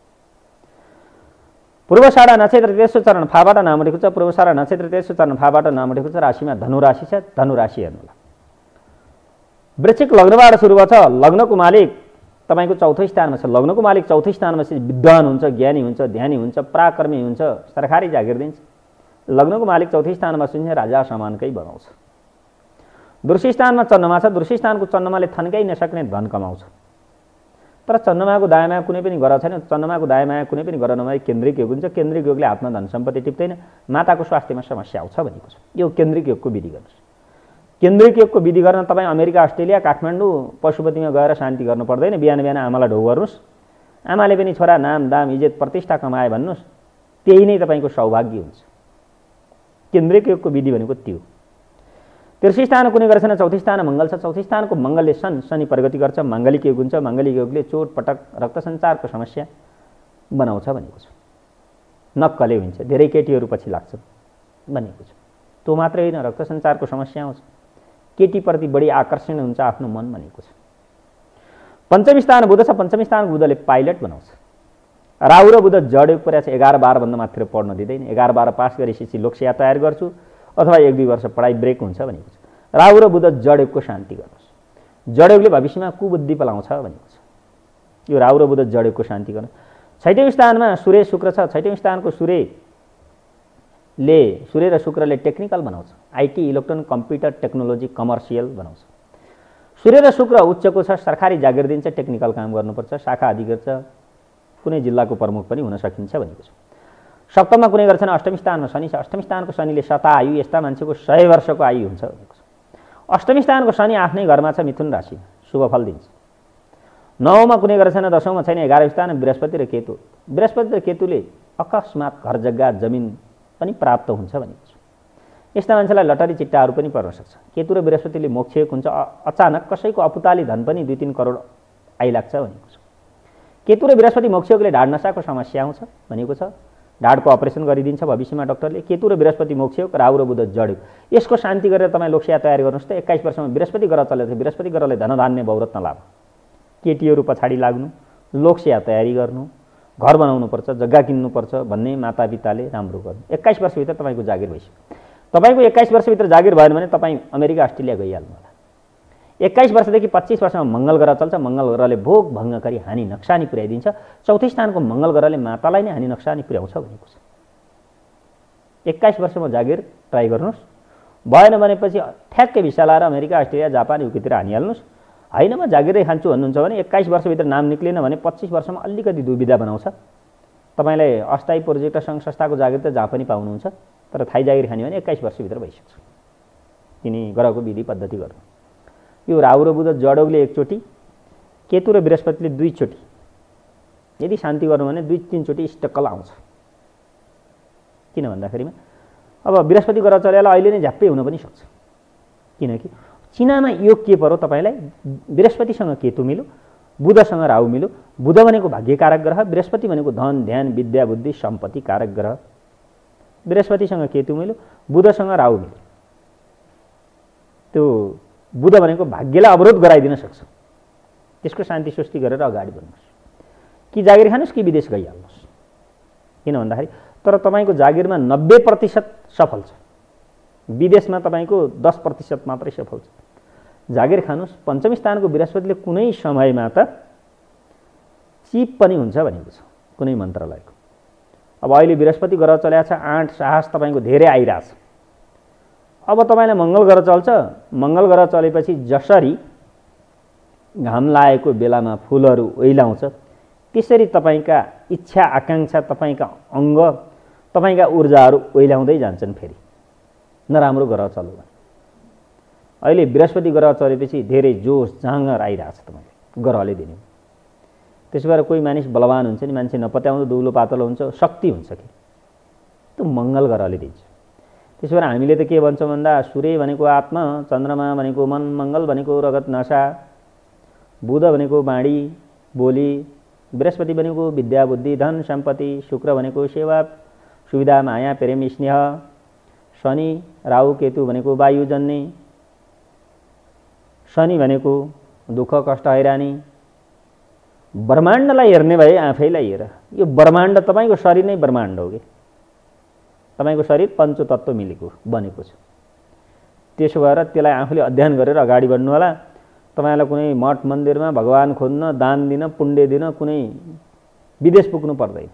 पूर्वषाढा नक्षत्र तेस्रो चरण फाबाट नाम उठेको छ। पूर्वषाढा नक्षत्र तेस्रो चरण फाबाट नाम उठेको छ। राशिमा धनु राशि छ। धनु राशि हेर्नुहोला। वृश्चिक लग्नबाट सुरु भएको छ। लग्नको मालिक तपाईँको चौथो स्थानमा छ। लग्नको मालिक चौथो स्थानमा चाहिँ विद्वान हुन्छ, ज्ञानी हुन्छ, ध्यानी हुन्छ, पराक्रमी हुन्छ, सरकारी जागिर दिन्छ। लग्नको मालिक चौथो स्थानमा बस्छ, राजा समानकै बनाउँछ। दृष्टि स्थानमा चन्द्रमा छ। दृष्टि स्थानको चन्द्रमाले थन्काइ नसक्ने धन कमाउँछ। तर चन्द्रमाको दायाँमा कुनै पनि ग्रह छैन। चन्द्रमाको दायाँमा कुनै पनि ग्रह नभए केन्द्रिक योग हुन्छ। केन्द्रिक योगले हातमा धन सम्पत्ति टिप्दैन। माताको स्वास्थ्यमा समस्या आउँछ भनेको छ। यो केन्द्रिक योगको विधि गर्नुहोस्। केन्द्रिक योगको विधि गर्न तपाईँ अमेरिका, अस्ट्रेलिया, काठमाडौँ, पशुपतिमा गएर शान्ति गर्नु पर्दैन। बिहान बिहान आमालाई ढौ गर्नुहोस्। आमाले पनि छोरा नाम दाम इज्जत प्रतिष्ठा कमाए भन्नुहोस्। त्यही नै तपाईँको सौभाग्य हुन्छ। केन्द्रिक योगको विधि भनेको त्यो। तेस्रो स्थान कुनै गर्छ न, चौथो स्थान मङ्गल छ। चौथो स्थानको मङ्गलले शनि प्रगति गर्छ। माङ्गलिक योग हुन्छ। माङ्गलिक योगले चोट पटक रक्त सञ्चारको समस्या बनाउँछ भनेको छ। नक्कले हुन्छ, धेरै केटीहरू पछि लाग्छ भनेको छ। त्यो मात्रै होइन, रक्त सञ्चारको समस्या आउँछ। केटीप्रति बढी आकर्षण हुन्छ आफ्नो मन भनेको छ। पञ्चम स्थान बुध छ। पञ्चम स्थानको बुधले पाइलट बनाउँछ। राहु र बुध जडयोग परेको छ। 11-12 भन्दा मात्र पढ्न दिँदैन। 11-12 पास गरेपछि लोकसेवा तयार गर्छु अथवा 1-2 वर्ष पढाइ ब्रेक हुन्छ भनेको छ। राहु र बुध जडयोगको शान्ति गर्नुहोस्। जडयोगले भविष्यमा कुबुद्धि पलाउँछ भनेको छ। यो राहु र बुध जडयोगको शान्ति गर्नु। 6औं स्थानमा सूर्य शुक्र छ। 6औं स्थानको सूर्य र शुक्रले टेक्निकल बनाउँछ। IT, electronic, computer, technology, commercial बनाउँछ। सूर्य र शुक्र उच्चको छ। सरकारी जागिर दिन्छ। टेक्निकल काम गर्नुपर्छ। शाखा अधिकारी छ। कुनै जिल्लाको प्रमुख पनि हुन सकिन्छ भनेको छ। सप्तममा कुनै गर्छन् अष्टमी स्थानमा शनि छ। अष्टमी स्थानको शनिले शता आयु, यस्ता मान्छेको 100 वर्षको आयु हुन्छ भनेको छ। अष्टमी स्थानको शनि आफ्नै घरमा छ, मिथुन राशि, शुभ फल दिन्छ। 9मा कुनै गर्छन्, 10औँमा छैन। 11औं स्थान बृहस्पति र केतु। बृहस्पति र केतुले अकस्मात घर जग्गा जमिन पनि प्राप्त हुन्छ भनेको छ। यस्ता मान्छेलाई लटरी चिट्टाहरू पनि पर्न सक्छ। केतु र बृहस्पतिले मोक्षयोग हुन्छ। अचानक कसैको अपुताली धन पनि 2-3 करोड आइलाग्छ भनेको छ। केतु र बृहस्पति मोक्षयोगले ढाड नसाको समस्या आउँछ भनेको छ। ढाडको अपरेसन गरिदिन्छ भविष्यमा डाक्टरले। केतु र बृहस्पति मोक्षयोग, राहु र बुध जडयोग। यसको शान्ति गरेर तपाईँ लोकसेवा तयार गर्नुहोस् त। 21 वर्षमा बृहस्पति ग्रह चलेको छ। बृहस्पति ग्रहले धनधान्य बहुरत्न लाभ। केटीहरू पछाडि लाग्नु, लोकसेवा तयारी गर्नु, घर बनाउनुपर्छ, जग्गा किन्नुपर्छ भन्ने मातापिताले राम्रो गर्नु। 21 वर्षभित्र तपाईँको जागिर भइसक्यो। तपाईको 21 वर्षभित्र जागिर भएन भने तपाईँ अमेरिका अस्ट्रेलिया गइहाल्नु होला। 21 वर्षदेखि 25 वर्षमा मङ्गल ग्रह चल्छ। मङ्गल ग्रहले भोग भङ्ग गरी हानि नक्सानी पुर्याइदिन्छ। चौथो स्थानको मङ्गल ग्रहले मातालाई नै हानि नक्सानी पुर्याउँछ भनेको छ। 21 वर्षमा जागिर ट्राई गर्नुहोस्। भएन भनेपछि ठ्याक्कै भिसा लाएर अमेरिका अस्ट्रेलिया जापान युकेतिर हानिहाल्नुहोस्। होइन म जागिरै खान्छु भन्नुहुन्छ भने 21 वर्षभित्र नाम निक्लेन भने 25 वर्षमा अलिकति दुविधा बनाउँछ। तपाईँलाई अस्थायी प्रोजेक्ट सङ्घ संस्थाको जागिर त जहाँ पनि पाउनुहुन्छ, तर थाई जागिर खाने भने 21 वर्षभित्र भइसक्छ। तिनी ग्रहको विधि पद्धति गर्नु। यो राहु र बुध जडौले एकचोटि, केतु र बृहस्पतिले दुईचोटि यदि शान्ति गर्नु भने 2-3 चोटि स्टक्कल आउँछ। किन भन्दाखेरिमा अब बृहस्पति ग्रह चलेला अहिले नै झ्याप्पै हुन पनि सक्छ। किनकि चिनामा योग के पर्यो तपाईँलाई? बृहस्पतिसँग केतु मिलो, बुधसँग राहु मिलो। बुध भनेको भाग्यकारक ग्रह, बृहस्पति भनेको धन ध्यान विद्या बुद्धि सम्पत्ति कारक ग्रह। बृहस्पतिसँग केतु मिलो, बुधसँग राहु मिलो। त्यो बुध भनेको भाग्यलाई अवरोध गराइदिन सक्छ। त्यसको शान्ति सृष्टि गरेर अगाडि बढ्नुहोस्। कि जागिर खानुहोस् कि विदेश गइहाल्नुहोस्। किन भन्दाखेरि तर तपाईँको जागिरमा 90% सफल छ, विदेशमा तपाईँको 10% मात्रै सफल छ। जागिर खानुहोस्। पञ्चमी स्थानको बृहस्पतिले कुनै समयमा त चिप पनि हुन्छ भनेको छ कुनै मन्त्रालयको। अब अहिले बृहस्पति ग्रह चलेको छ, आँट साहस तपाईँको धेरै आइरहेछ। अब तपाईँलाई मङ्गल ग्रह चल्छ। मङ्गल ग्रह चलेपछि जसरी घाम लागेको बेलामा फुलहरू ओइलाउँछ, त्यसरी तपाईँका इच्छा आकाङ्क्षा, तपाईँका अङ्ग, तपाईँका ऊर्जाहरू ओइलाउँदै जान्छन्। फेरि नराम्रो ग्रह चल्यो भने अहिले बृहस्पति ग्रह चलेपछि धेरै जोस जाँगर आइरहेछ तपाईँले ग्रहले दिने। त्यसो भएर कोही मानिस बलवान हुन्छ नि, मान्छे नपत्याउँदो दुब्लो पातलो हुन्छ, शक्ति हुन्छ कि त्यो मङ्गल ग्रहले दिन्छ। त्यसो भएर हामीले त के भन्छौँ भन्दा सूर्य भनेको आत्मा, चन्द्रमा भनेको मन, मङ्गल भनेको रगत नशा, बुध भनेको बाणी बोली, बृहस्पति भनेको विद्या बुद्धि धन सम्पत्ति, शुक्र भनेको सेवा सुविधा माया प्रेम स्नेह, शनि राहु केतु भनेको वायुजन्य, शनि भनेको दुःख कष्ट हैरानी। ब्रह्माण्डलाई हेर्ने भए आफैलाई हेर, यो ब्रह्माण्ड तपाईँको शरीर नै ब्रह्माण्ड हो कि तपाईँको शरीर पञ्चतत्व मिलेको बनेको छ। त्यसो भएर त्यसलाई आफूले अध्ययन गरेर अगाडि बढ्नु होला। तपाईँलाई कुनै मठ मन्दिरमा भगवान खोज्न, दान दिन, पुण्य दिन, कुनै विदेश पुग्नु पर्दैन।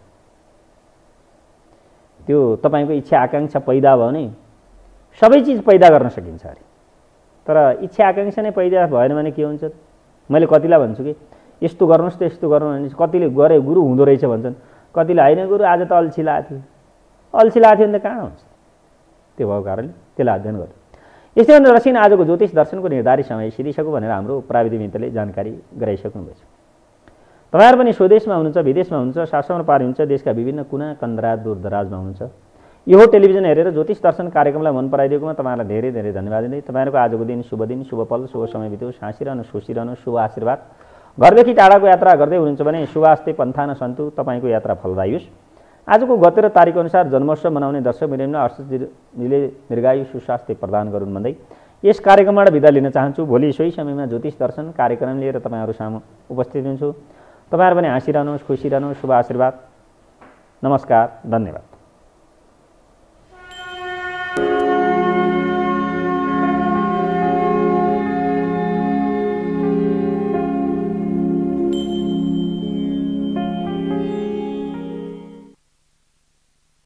त्यो तपाईँको इच्छा आकाङ्क्षा पैदा भयो भने सबै चिज पैदा गर्न सकिन्छ अरे। तर इच्छा आकाङ्क्षा नै पैदा भएन भने के हुन्छ? मैले कतिलाई भन्छु कि यस्तो गर्नुहोस् त यस्तो गर्नु भने कतिले गरे गुरु हुँदो रहेछ भन्छन्, कतिले होइन गुरु आज त अल्छी लागेको थियो। अल्छी लागेको थियो भने त कहाँ हुन्छ? त्यो भएको कारणले त्यसलाई अध्ययन गर्नु। यस्तै भनेर रसिन आजको ज्योतिष दर्शनको निर्धारित समय सिधिसक्यो भनेर हाम्रो प्राविधिक मित्रले जानकारी गराइसक्नुभएछ। तपाईँहरू पनि स्वदेशमा हुनुहुन्छ, विदेशमा हुनुहुन्छ, शासनमा पार हुनुहुन्छ, देशका विभिन्न कुना कन्दरा दूरदराजमा हुनुहुन्छ। यो टेलिभिजन हेरेर ज्योतिष दर्शन कार्यक्रमलाई मन पराइदिएकोमा तपाईँहरूलाई धेरै धेरै धन्यवाद दिँदै तपाईँहरूको आजको दिन शुभ दिन, शुभ पल, शुभ समय बित्योस्। हाँसिरहनु, खुसिरहनु, शुभ आशीर्वाद। घरदेखि टाढाको यात्रा गर्दै हुनुहुन्छ भने शुभास्ते पन्थान सन्तु, तपाईँको यात्रा फलदायी होस्। आजको गते र तारिक अनुसार जन्मोत्सव मनाउने दर्शक मिलियनमा अर्षजीले दीर्घायु सुस्वास्थ्य प्रदान गरून् भन्दै यस कार्यक्रमबाट बिदा लिन चाहन्छु। भोलि सोही समयमा ज्योतिष दर्शन कार्यक्रम लिएर तपाईँहरू सामु उपस्थित हुन्छु। तपाईँहरू पनि हाँसिरहनुहोस्, खुसी रहनुहोस्, शुभ आशीर्वाद। नमस्कार, धन्यवाद।